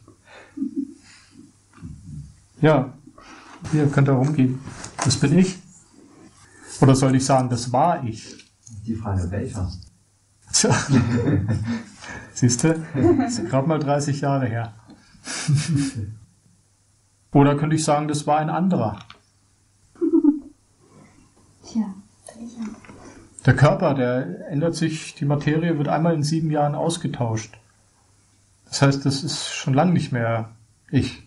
S1: Ja, hier könnt ihr rumgehen. Das bin ich. Oder soll ich sagen, das war ich?
S2: Die Frage, welcher?
S1: Tja. Siehst du? Das ist gerade mal 30 Jahre her. Oder könnte ich sagen, das war ein anderer?
S3: Tja, kann ich auch.
S1: Der Körper, der ändert sich, die Materie wird einmal in 7 Jahren ausgetauscht. Das heißt, das ist schon lange nicht mehr ich.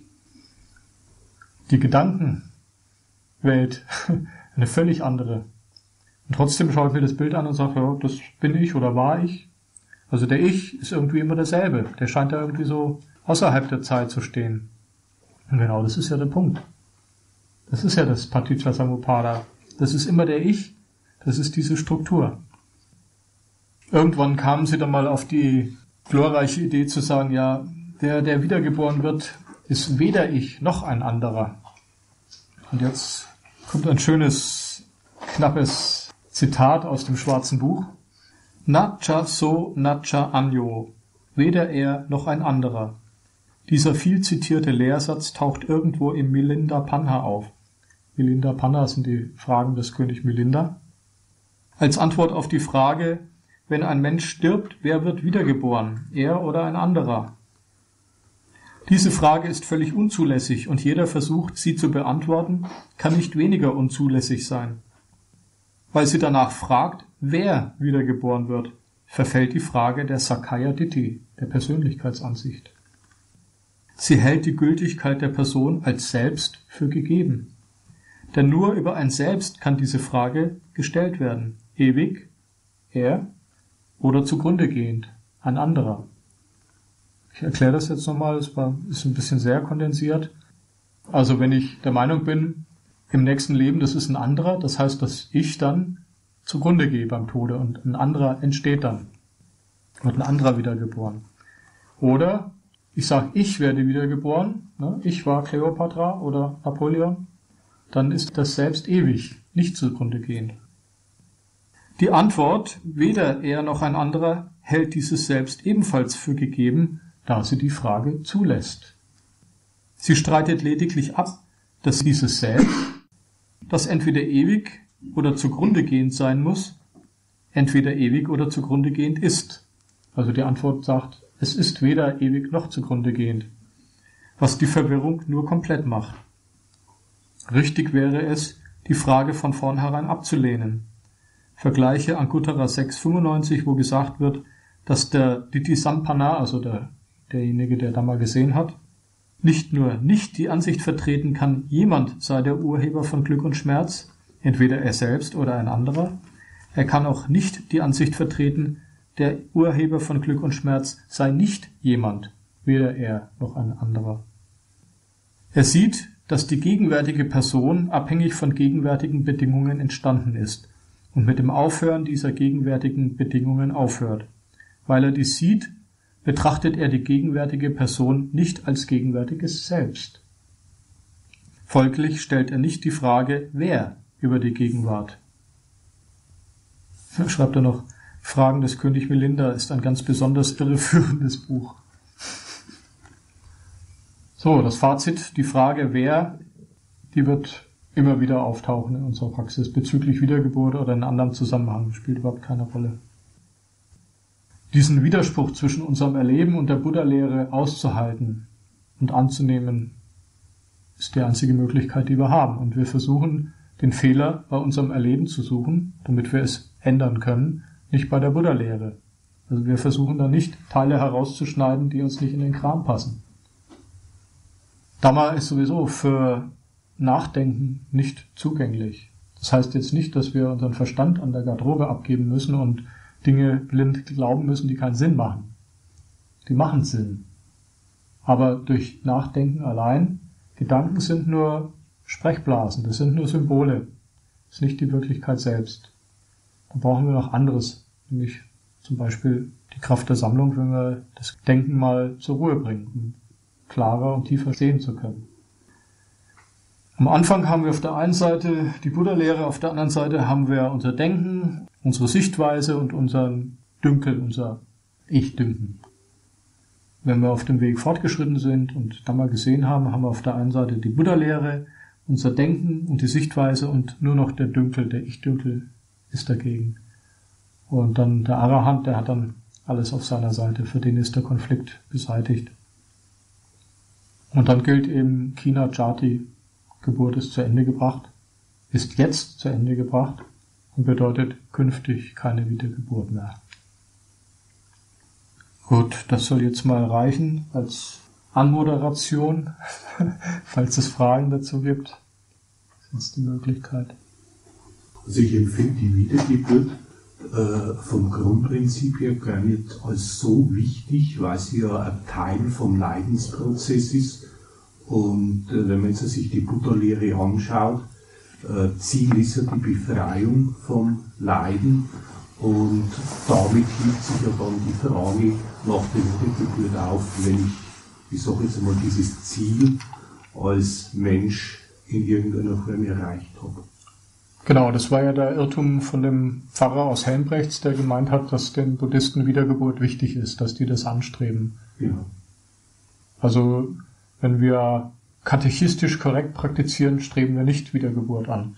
S1: Die Gedankenwelt, eine völlig andere. Und trotzdem schaue ich mir das Bild an und sage, ja, das bin ich oder war ich. Also der Ich ist irgendwie immer derselbe. Der scheint da irgendwie so außerhalb der Zeit zu stehen. Und genau, das ist ja der Punkt. Das ist ja das Paticca-Samuppada. Das ist immer der Ich. Das ist diese Struktur. Irgendwann kamen sie dann mal auf die glorreiche Idee zu sagen, ja, der wiedergeboren wird, ist weder ich noch ein anderer. Und jetzt kommt ein schönes, knappes Zitat aus dem Schwarzen Buch. Nacha so nacha anyo, weder er noch ein anderer. Dieser viel zitierte Lehrsatz taucht irgendwo im Milinda Panha auf. Milinda Panha sind die Fragen des König Milinda. Als Antwort auf die Frage, wenn ein Mensch stirbt, wer wird wiedergeboren, er oder ein anderer? Diese Frage ist völlig unzulässig und jeder Versuch, sie zu beantworten, kann nicht weniger unzulässig sein. Weil sie danach fragt, wer wiedergeboren wird, verfällt die Frage der Sakaya Ditti, der Persönlichkeitsansicht. Sie hält die Gültigkeit der Person als Selbst für gegeben. Denn nur über ein Selbst kann diese Frage gestellt werden. Ewig, er oder zugrunde gehend, ein anderer. Ich erkläre das jetzt nochmal, ist ein bisschen sehr kondensiert. Also wenn ich der Meinung bin, im nächsten Leben, das ist ein anderer, das heißt, dass ich dann zugrunde gehe beim Tode und ein anderer entsteht dann. Wird ein anderer wiedergeboren. Oder ich sage, ich werde wiedergeboren, ne? Ich war Kleopatra oder Napoleon, dann ist das Selbst ewig, nicht zugrunde gehend. Die Antwort, weder er noch ein anderer, hält dieses Selbst ebenfalls für gegeben, da sie die Frage zulässt. Sie streitet lediglich ab, dass dieses Selbst, das entweder ewig oder zugrunde gehend sein muss, entweder ewig oder zugrunde gehend ist. Also die Antwort sagt, es ist weder ewig noch zugrunde gehend, was die Verwirrung nur komplett macht. Richtig wäre es, die Frage von vornherein abzulehnen. Vergleiche Anguttara 6,95, wo gesagt wird, dass der Ditthi-Sampanna, also derjenige, der da mal gesehen hat, nicht nur nicht die Ansicht vertreten kann, jemand sei der Urheber von Glück und Schmerz, entweder er selbst oder ein anderer, er kann auch nicht die Ansicht vertreten, der Urheber von Glück und Schmerz sei nicht jemand, weder er noch ein anderer. Er sieht, dass die gegenwärtige Person abhängig von gegenwärtigen Bedingungen entstanden ist und mit dem Aufhören dieser gegenwärtigen Bedingungen aufhört. Weil er dies sieht, betrachtet er die gegenwärtige Person nicht als gegenwärtiges Selbst. Folglich stellt er nicht die Frage, wer über die Gegenwart. Schreibt er noch, Fragen des König Melinda ist ein ganz besonders irreführendes Buch. So, das Fazit, die Frage, wer, die wird immer wieder auftauchen in unserer Praxis. Bezüglich Wiedergeburt oder in anderem Zusammenhang spielt überhaupt keine Rolle. Diesen Widerspruch zwischen unserem Erleben und der Buddha-Lehre auszuhalten und anzunehmen, ist die einzige Möglichkeit, die wir haben. Und wir versuchen, den Fehler bei unserem Erleben zu suchen, damit wir es ändern können, nicht bei der Buddha-Lehre. Also wir versuchen da nicht, Teile herauszuschneiden, die uns nicht in den Kram passen. Dhamma ist sowieso für Nachdenken nicht zugänglich. Das heißt jetzt nicht, dass wir unseren Verstand an der Garderobe abgeben müssen und Dinge blind glauben müssen, die keinen Sinn machen. Die machen Sinn. Aber durch Nachdenken allein, Gedanken sind nur Sprechblasen, das sind nur Symbole. Das ist nicht die Wirklichkeit selbst. Da brauchen wir noch anderes, nämlich zum Beispiel die Kraft der Sammlung, wenn wir das Denken mal zur Ruhe bringen, um klarer und tiefer sehen zu können. Am Anfang haben wir auf der einen Seite die Buddha-Lehre, auf der anderen Seite haben wir unser Denken, unsere Sichtweise und unseren Dünkel, unser Ich-Dünken. Wenn wir auf dem Weg fortgeschritten sind und Dhamma gesehen haben, haben wir auf der einen Seite die Buddha-Lehre, unser Denken und die Sichtweise und nur noch der Dünkel, der Ich-Dünkel ist dagegen. Und dann der Arahant, der hat dann alles auf seiner Seite, für den ist der Konflikt beseitigt. Und dann gilt eben Kina Jati, Geburt ist zu Ende gebracht, ist jetzt zu Ende gebracht und bedeutet künftig keine Wiedergeburt mehr. Gut, das soll jetzt mal reichen als Anmoderation, falls es Fragen dazu gibt. Das ist die Möglichkeit.
S2: Also ich empfinde die Wiedergeburt vom Grundprinzip her gar nicht als so wichtig, weil sie ja ein Teil vom Leidensprozess ist. Und wenn man jetzt sich die Buddha-Lehre anschaut, Ziel ist ja die Befreiung vom Leiden und damit hilft sich ja dann die Frage nach der Wiedergeburt auf, wenn ich sage jetzt einmal, dieses Ziel als Mensch in irgendeiner Form erreicht habe.
S1: Genau, das war ja der Irrtum von dem Pfarrer aus Helmbrechts, der gemeint hat, dass den Buddhisten Wiedergeburt wichtig ist, dass die das anstreben.
S2: Ja.
S1: Also, wenn wir katechistisch korrekt praktizieren, streben wir nicht Wiedergeburt an.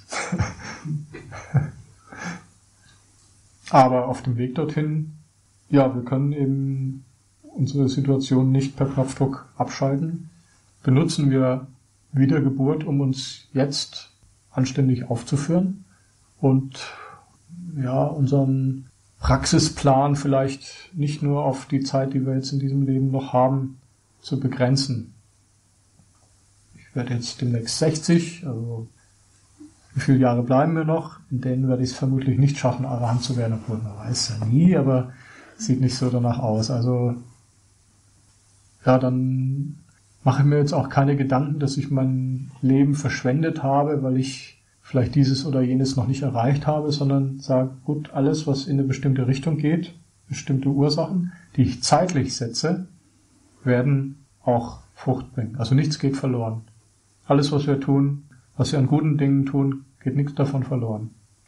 S1: Aber auf dem Weg dorthin, ja, wir können eben unsere Situation nicht per Knopfdruck abschalten. Benutzen wir Wiedergeburt, um uns jetzt anständig aufzuführen und ja, unseren Praxisplan vielleicht nicht nur auf die Zeit, die wir jetzt in diesem Leben noch haben, zu begrenzen. Ich werde jetzt demnächst 60, also wie viele Jahre bleiben mir noch? In denen werde ich es vermutlich nicht schaffen, Arahant zu werden, obwohl man weiß ja nie, aber sieht nicht so danach aus. Also ja, dann mache ich mir jetzt auch keine Gedanken, dass ich mein Leben verschwendet habe, weil ich vielleicht dieses oder jenes noch nicht erreicht habe, sondern sage, gut, alles, was in eine bestimmte Richtung geht, bestimmte Ursachen, die ich zeitlich setze, werden auch Frucht bringen. Also nichts geht verloren. Alles, was wir tun, was wir an guten Dingen tun, geht nichts davon verloren.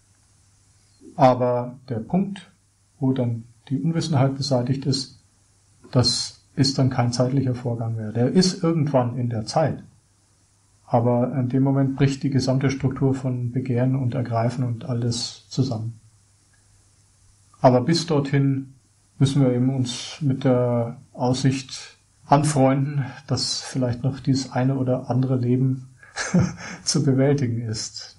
S1: Aber der Punkt, wo dann die Unwissenheit beseitigt ist, das ist dann kein zeitlicher Vorgang mehr. Der ist irgendwann in der Zeit. Aber in dem Moment bricht die gesamte Struktur von Begehren und Ergreifen und alles zusammen. Aber bis dorthin müssen wir eben uns mit der Aussicht anfreunden, dass vielleicht noch dieses eine oder andere Leben zu bewältigen ist.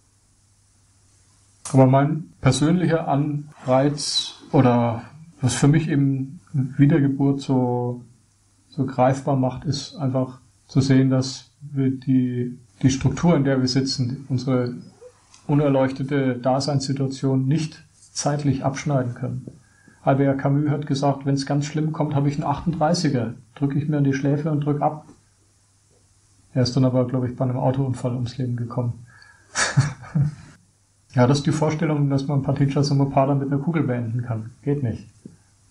S1: Aber mein persönlicher Anreiz oder was für mich eben Wiedergeburt so greifbar macht, ist einfach zu sehen, dass wir die Struktur, in der wir sitzen, unsere unerleuchtete Daseinssituation nicht zeitlich abschneiden können. Albert Camus hat gesagt, wenn es ganz schlimm kommt, habe ich einen 38er, drücke ich mir an die Schläfe und drücke ab. Er ist dann aber, glaube ich, bei einem Autounfall ums Leben gekommen. Ja, das ist die Vorstellung, dass man Paticca Samuppada mit einer Kugel beenden kann. Geht nicht.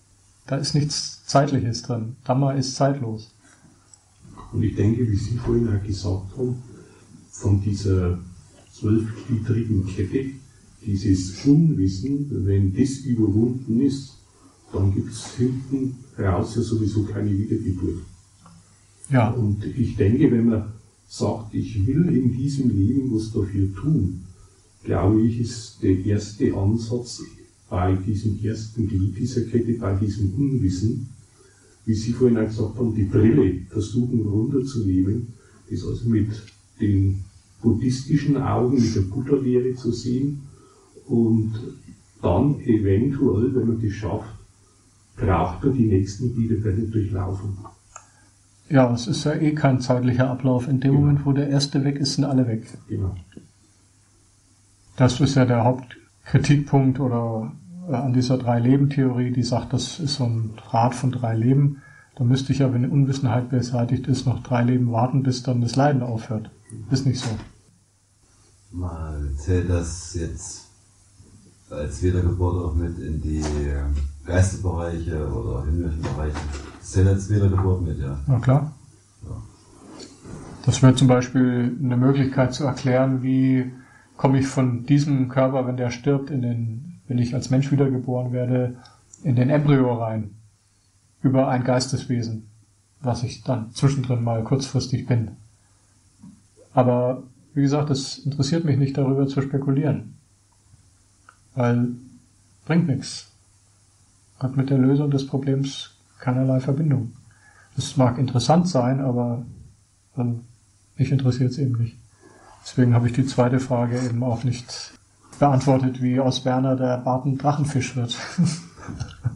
S1: Da ist nichts Zeitliches drin. Dhamma ist zeitlos.
S2: Und ich denke, wie Sie vorhin auch gesagt haben, von dieser 12-gliedrigen Kette, dieses Unwissen, wenn das überwunden ist, dann gibt es hinten raus ja sowieso keine Wiedergeburt.
S1: Ja.
S2: Und ich denke, wenn man sagt, ich will in diesem Leben was dafür tun, glaube ich, ist der erste Ansatz bei diesem ersten Glied dieser Kette, bei diesem Unwissen, wie Sie vorhin auch gesagt haben, die Brille versuchen runterzunehmen, das also mit den buddhistischen Augen, mit der Buddha-Lehre zu sehen und dann eventuell, wenn man das schafft, braucht man die nächsten Glieder gar nicht durchlaufen.
S1: Ja, es ist ja eh kein zeitlicher Ablauf. In dem Moment, wo der erste weg ist, sind alle weg.
S2: Genau.
S1: Das ist ja der Hauptkritikpunkt oder an dieser 3-Leben-Theorie, die sagt, das ist so ein Rad von 3 Leben. Da müsste ich ja, wenn die Unwissenheit beseitigt ist, noch 3 Leben warten, bis dann das Leiden aufhört. Ist nicht so.
S4: Mal zählt das jetzt als Wiedergeburt auch mit in die Geisterbereiche oder himmlischen Bereiche. Das zählt als Wiedergeburt mit, ja.
S1: Na klar.
S4: Ja.
S1: Das wäre zum Beispiel eine Möglichkeit zu erklären, wie komme ich von diesem Körper, wenn der stirbt, wenn ich als Mensch wiedergeboren werde, in den Embryo rein. Über ein Geisteswesen, was ich dann zwischendrin mal kurzfristig bin. Aber, wie gesagt, es interessiert mich nicht, darüber zu spekulieren. Weil, bringt nichts. Hat mit der Lösung des Problems keinerlei Verbindung. Das mag interessant sein, aber mich interessiert es eben nicht. Deswegen habe ich die zweite Frage eben auch nicht beantwortet, wie aus Werner der Barten Drachenfisch wird.